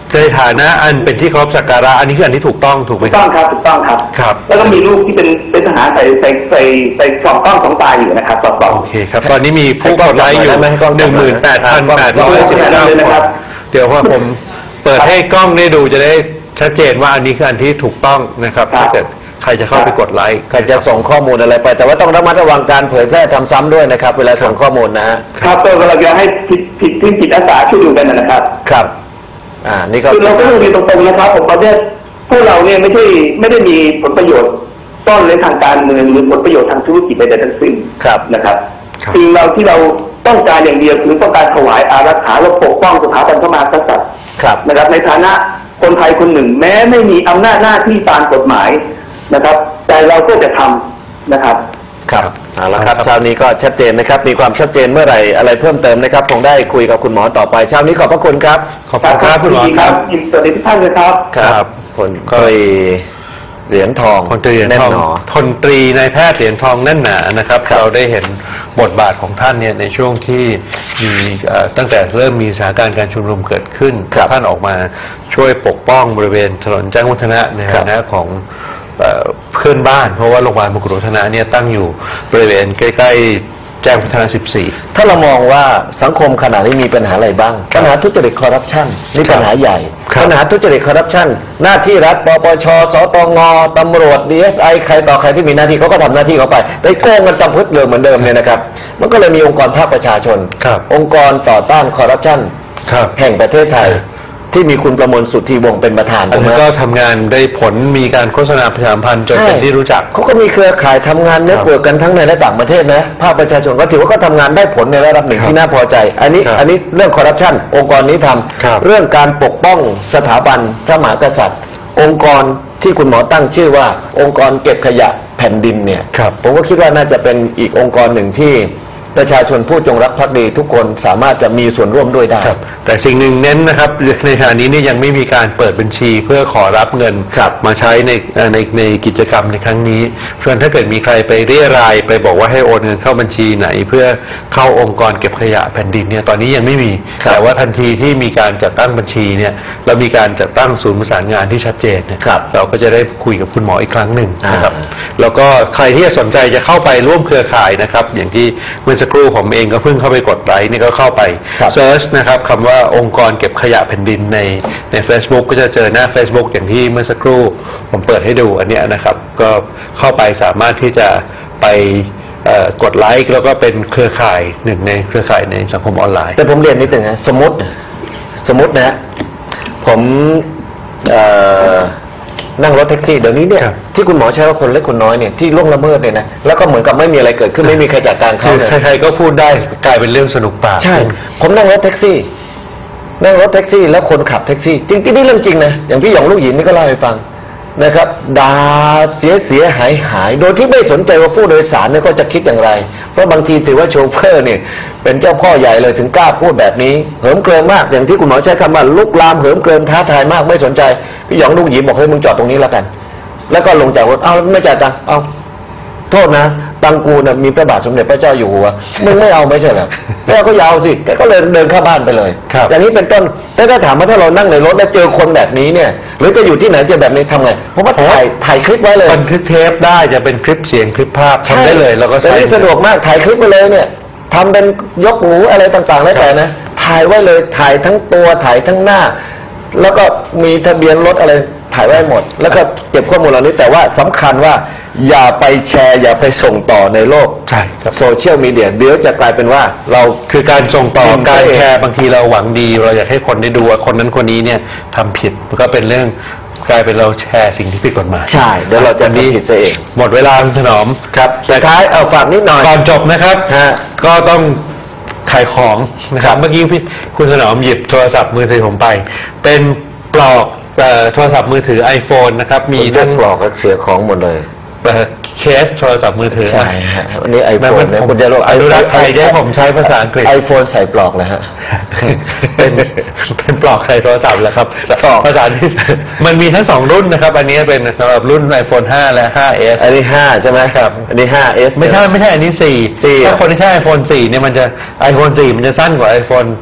ในฐานะอันเป็นที่เคารพสักการะอันนี้คืออันที่ถูกต้องถูกไหมถูกต้องครับถูกต้องครับครับแล้วก็มีรูปที่เป็นเป็นทหารใส่ใส่ใส่ใส่สองกล้องสองตาอยู่นะครับสองกล้องโอเคครับตอนนี้มีผู้กดไลค์อยู่หนึ่งหมื่นแปดพันแปดร้อยสิบเก้าคนเดี๋ยวว่าผมเปิดให้กล้องได้ดูจะได้ชัดเจนว่าอันนี้คืออันที่ถูกต้องนะครับถ้าเกิดใครจะเข้าไปกดไลค์ใครจะส่งข้อมูลอะไรไป แต่ว่าต้องระมัดระวังการเผยแพร่ทำซ้ำด้วยนะครับ เวลาส่งข้อมูลนะฮะครับก็เราจะให้ผิดผิดที่จิตอาสาช่วยดูกันนะครับครับ อ่า นี่ก็คือเราก็ต้องเรียนตรงๆนะครับผมประเทศพวกเราเนี่ยไม่ใช่ไม่ได้มีผลประโยชน์ต้อนเลยทางการเมืองหรือผลประโยชน์ทางธุรกิจใดๆทั้งสิ้นครับนะครับสิ่งเราที่เราต้องการอย่างเดียวคือต้องการถวายอารักขาและปกป้องสถาบันพระมหากษัตริย์ครับนะครับในฐานะคนไทยคนหนึ่งแม้ไม่มีอำนาจหน้าที่ตามกฎหมายนะครับแต่เราก็จะทำนะครับครับเอาละครับเช้านี้ก็ชัดเจนนะครับ มีความชัดเจนเมื่อไหร่อะไรเพิ่มเติมนะครับคงได้คุยกับคุณหมอต่อไปเช้านี้ขอบพระคุณครับขอบคุณครับคุณหมอครับสวัสดีทุกท่านเลยครับครับผลตรีเหรียญทองพลตรีเหรียญแน่นทองหนอพลตรีนายแพทย์เหรียญทองแน่นหนานะครับครับเราได้เห็นบทบาทของท่านเนี่ยในช่วงที่มีเอ่อตั้งแต่เริ่มมีสถานการณ์การชุมนุมเกิดขึ้นครับท่านออกมาช่วยปกป้องบริเวณถนนแจ้งวัฒนะในครัฐาบนะของเอ่อเพื่อนบ้านเพราะว่าโรงพยาบาลมกุฎวัฒนะเนี่ยตั้งอยู่บริเวณใกล้ๆแจ้งวัฒนะสิบสี่ถ้าเรามองว่าสังคมขณะนี้มีปัญหาอะไรบ้างครับปัญหาทุจริตคอร์รัปชันนี่ปัญหาใหญ่ครับปัญหาทุจริตคอร์รัปชันหน้าที่รัฐปปชสตงตำรวจ ดี เอส ไอ ใครต่อใครที่มีหน้าที่เขาก็ทำหน้าที่เขาไปไปโกงกันจำพึดเลยเหมือนเดิมเนี่ยนะครับมันก็เลยมีองค์กรภาคประชาชนครับองค์กรต่อต้านคอร์รัปชันครับแห่งประเทศไทย ที่มีคุณประมวลสุทธิวงศ์เป็นประธานอันถูกไหมนั้นก็ทำงานได้ผลมีการโฆษณาประชาสัมพันธ์จนเป็นที่รู้จักเขาก็มีเครือข่ายทำงานเน็ตเวิร์กกันทั้งในและต่างประเทศนะภาคประชาชนก็ถือว่าก็ทำงานได้ผลในระดับหนึ่งครับที่น่าพอใจ อันนี้ครับอันนี้เรื่องคอร์รัปชันองค์กรนี้ทำครับเรื่องการปกป้องสถาบันพระมหากษัตริย์ องค์กรที่คุณหมอตั้งชื่อว่าองค์กรเก็บขยะแผ่นดินเนี่ยครับผมก็คิดว่าน่าจะเป็นอีกองค์กรหนึ่งที่ประชาชนผู้จงรักภักดีทุกคนสามารถจะมีส่วนร่วมด้วยได้ครับแต่สิ่งหนึ่งเน้นนะครับในขณะนี้นี่ยังไม่มีการเปิดบัญชีเพื่อขอรับเงินครับมาใช้ในเอ่อในในกิจกรรมในครั้งนี้ส่วนถ้าเกิดมีใครไปเรียรายไปบอกว่าให้โอนเงินเข้าบัญชีไหน เพื่อเข้าองค์กรเก็บขยะแผ่นดินเนี่ยตอนนี้ยังไม่มีครับแต่ว่าทันทีที่มีการจัดตั้งบัญชีเนี่ยแล้วมีการจัดตั้งศูนย์ประสานงานที่ชัดเจนเนี่ยครับเราก็จะได้คุยกับคุณหมออีกครั้งหนึ่งนะครับอ่าแล้วก็ใครที่สนใจจะเข้าไปร่วมเครือข่ายนะครับ อย่างที่เมื่อสักครู่ผมเองก็เพิ่งเข้าไปกดไลค์นี่ก็เข้าไปครับเซิร์ชนะครับคำว่าองค์กรเก็บขยะแผ่นดินในใน Facebook ก็จะเจอหน้า Facebook อย่างที่เมื่อสักครู่ผมเปิดให้ดูอันเนี้ยนะครับ ก็เข้าไปสามารถที่จะไปเอ่อกดไลค์แล้วก็เป็นเครือข่ายหนึ่งในเครือข่ายในสังคมออนไลน์แต่ผมเรียนนิดหนึ่งนะสมมติสมมตินะฮะผมเอ่อนั่งรถแท็กซี่เดี๋ยวนี้เนี่ยครับที่คุณหมอใช้ว่าคนเล็กคนน้อยเนี่ยที่ล่วงละเมิดเนี่ยนะแล้วก็เหมือนกับไม่มีอะไรเกิดขึ้นไม่มีใครจัดการคืเขาอเนี่ยใครๆก็พูดได้กลายเป็นเรื่องสนุกปากใช่ ผมนั่งรถแท็กซี่ นั่งรถแท็กซี่ แล้วคนขับแท็กซี่ จริงๆนี่เรื่องจริงนะอย่างพี่หยองลูกหยินนี่ก็เล่าให้ฟังนะครับด่าเสียเสียหายหายโดยที่ไม่สนใจว่าผู้โดยสารเนี่ยก็จะคิดอย่างไร เพราะบางทีถือว่าโชเฟอร์เนี่ยเป็นเจ้าพ่อใหญ่เลยถึงกล้าพูดแบบนี้เหิมเกริมมากอย่างที่คุณหมอใช้คำว่าลุกลามเหิมเกริมท้าทายมากไม่สนใจพี่หยองลูกหยินบอกเฮ้ยมึงจอดตรงนี้แล้วกัน แล้วก็ลงจากรถเอาไม่จ่ายตังค์เอาโทษนะตังกูนะมีพระบาทสมเด็จพระเจ้าอยู่หัวมึงไม่เอาไม่ใช่เหรอแล้วก็ยาวสิแกก็เลยเดินเข้าบ้านไปเลยครับอย่างนี้เป็นต้นแต่ถ้าถามว่าถ้าเรานั่งในรถแล้วเจอคนแบบนี้เนี่ย หรือจะอยู่ที่ไหนเจอแบบนี้ทำไงผมว่าถ่ายถ่ายคลิปไว้เลยบันทึกเทปได้จะเป็นคลิปเสียงคลิปภาพทำได้เลยแล้วก็แต่ใช้นี่สะดวกมากถ่ายคลิปไปเลยเนี่ยทำเป็นยกหูอะไรต่างๆแล้วแต่นะถ่ายไว้เลยถ่ายทั้งตัวถ่ายทั้งหน้า แล้วก็มีทะเบียนรถอะไรถ่ายไว้หมด แล้วก็เก็บข้อมูลเหล่านี้แต่ว่าสำคัญว่าอย่าไปแชร์อย่าไปส่งต่อในโลกใช่ครับโซเชียลมีเดียเดี๋ยวจะกลายเป็นว่าเราคือการส่งต่อจริงการใช่แชร์บางทีเราหวังดี เราอยากให้คนได้ดูว่าคนนั้นคนนี้เนี่ยทำผิดมันก็เป็นเรื่องกลายเป็นเราแชร์สิ่งที่ผิดกฎหมายใช่เดี๋ยวเราจะวันนี้ผิดซะเองหมดเวลาคุณถนอมครับสุดท้ายเอาฝากนิดหน่อยก่อนจบนะครับฮะก็ต้องขายของนะครับ เมื่อกี้พี่คุณถนอมหยิบโทรศัพท์มือถือผมไป เป็นปลอกเอ่อโทรศัพท์มือถือ iPhone นะครับ มีมีทั้ทั้งงปลอกและเสียของหมดเลยเอ่อเคสโทรศัพท์มือถือใช่ฮะวันนี้ไอโฟมันนเนี่ยผมคุณจะรู้อนุรักษ์ไทยได้ผมใช้ภาษาอังกฤษไอโฟนใส่ปลอกเลยฮะเป็นเป็นปลอกใส่โทรศัพท์แล้วครับปลอกภาษาที่มันมีทั้งสองรุ่นนะครับ อันนี้เป็นสำหรับรุ่น iPhone ห้า และ ห้าเอสอันนี้ห้าใช่ไหมครับ อันนี้ห้าเอสไม่ใช่ไม่ใช่อันนี้สี่สี่ถ้าคนที่ใช้ iPhone สี่เนี่ยมันจะ iPhone สี่มันจะสั้นกว่า iPhone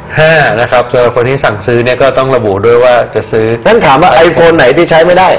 ห้านะครับสำหรับคนที่สั่งซื้อเนี่ยก็ต้องระบุด้วยว่าจะซื้อนั่นถามว่าไอโฟนไหนที่ใช้ไม่ได้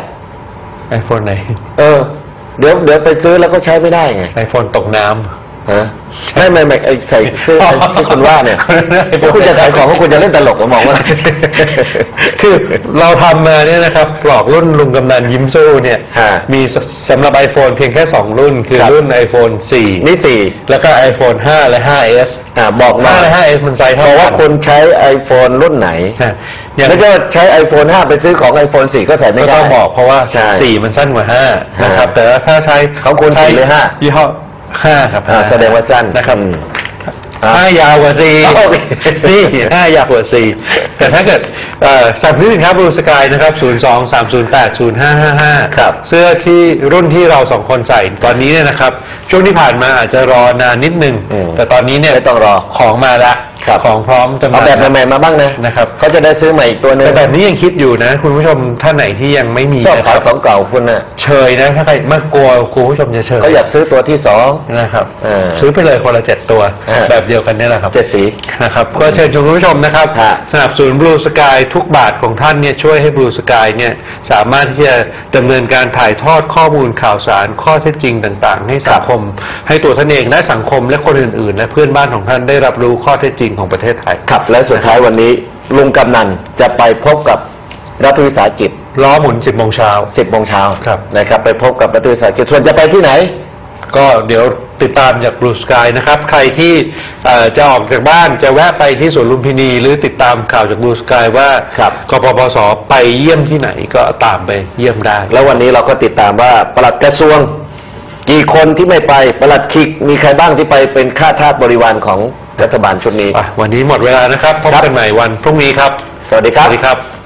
iPhone ไหนเออ เดี๋ยวเดี๋ยวไปซื้อแล้วก็ใช้ไม่ได้ไง iPhone ตกน้ำฮะไม่ไม่ไม่ไอใส่เสื้อที่คุณว่าเนี่ยพวกคุณจะขายของพวกคุณจะเล่นตลกผมมองว่าคือเราทำมาเนี่ยนะครับกรอกรุ่นลุงกำนันยิ้มสู้เนี่ยฮะมีสสำหรับ iPhone เพียงแค่สองรุ่น คือครับรุ่น iPhone สี่นี่สี่แล้วก็ iPhone ห้า และ ห้าเอสอ่าบอกมาห้า และ ห้าเอสมันไซส์บเท่าอกกัว่าน คุณใช้ iPhone รุ่นไหนฮะอย่างแล้วก็ใช้ iPhone ห้าไปซื้อของ iPhone สี่ก็ใส่ไม่ก็ได้ต้องบอกเพราะว่าใช่สี่มันสั้นกว่าห้านะครับฮะแต่ว่าถ้าใช้ของคุณใช้สี่หรือห้ายี่ห้อห้าครับอ่าแสดงว่าสั้นนะครับอืม อ่าห้ายาวกว่าสี่โอเคนี่ห้ายาวกว่าสี่แต่ถ้าเกิดเอ่อสั่งซื้อสินค้าบลูสกายนะครับศูนย์ สอง สาม ศูนย์ แปด ศูนย์ ห้า ห้า ห้าครับเสื้อที่รุ่นที่เราสองคนใส่ตอนนี้เนี่ยนะครับ ช่วงที่ผ่านมาอาจจะรอนานนิดนึงอืมแต่ตอนนี้เนี่ยไม่ต้องรอของมาละครับของพร้อมจะเอามาแบบใหม่ๆมาบ้างนะนะครับเขาจะได้ซื้อใหม่อีกตัวหนึงแต่แบบนี้ยังคิดอยู่นะ คุณผู้ชมท่านไหนที่ยังไม่มีชอบนะคขายรับของเก่าคุณน่ะเชยนะถ้าใครมากลัวคุณผู้ชมจะเชยเขาอยากซื้อตัวที่สองนะครับเออซื้อไปเลยคนละเจ็ดตัวเออแบบเดียวกันเนี่ยแหละครับเจ็ดสีนะครับก็เชิญชวนคุณผู้ชมนะครับฮะสนับสนุน Blue Sky ทุกบาทของท่านเนี่ยช่วยให้ Blue Sky เนี่ยสามารถที่จะดำเนินการถ่ายทอดข้อมูลข่าวสารข้อเท็จจริงต่างๆ ให้สังคม ให้ตัวท่านเองและสังคมและคนอื่นๆ และเพื่อนบ้านของท่านได้รับรู้ข้อเท็จจริงของประเทศไทยครับและสุดท้ายวันนี้ลุงกำนันจะไปพบกับรัฐวิสาหกิจล้อหมุนสิบโมงเช้าสิบโมงเช้าครับนะครับไปพบกับรัฐวิสาหกิจส่วนจะไปที่ไหนก็เดี๋ยวติดตามจาก Blue Sky นะครับ ใครที่เอ่อจะออกจากบ้านจะแวะไปที่สวนลุมพินี หรือติดตามข่าวจาก Blue Sky ว่าครับกปปสไปเยี่ยมที่ไหนก็ตามไปเยี่ยมได้แล้ววันนี้เราก็ติดตามว่าปลัดกระทรวง กี่คนที่ไม่ไปปลัดคิกมีใครบ้างที่ไปเป็นข้าทาสบริวารของรัฐบาลชุดนี้อ่ะวันนี้หมดเวลานะครับ พบครับกันใหม่วันพรุ่งนี้ครับสวัสดีครับสวัสดีครับ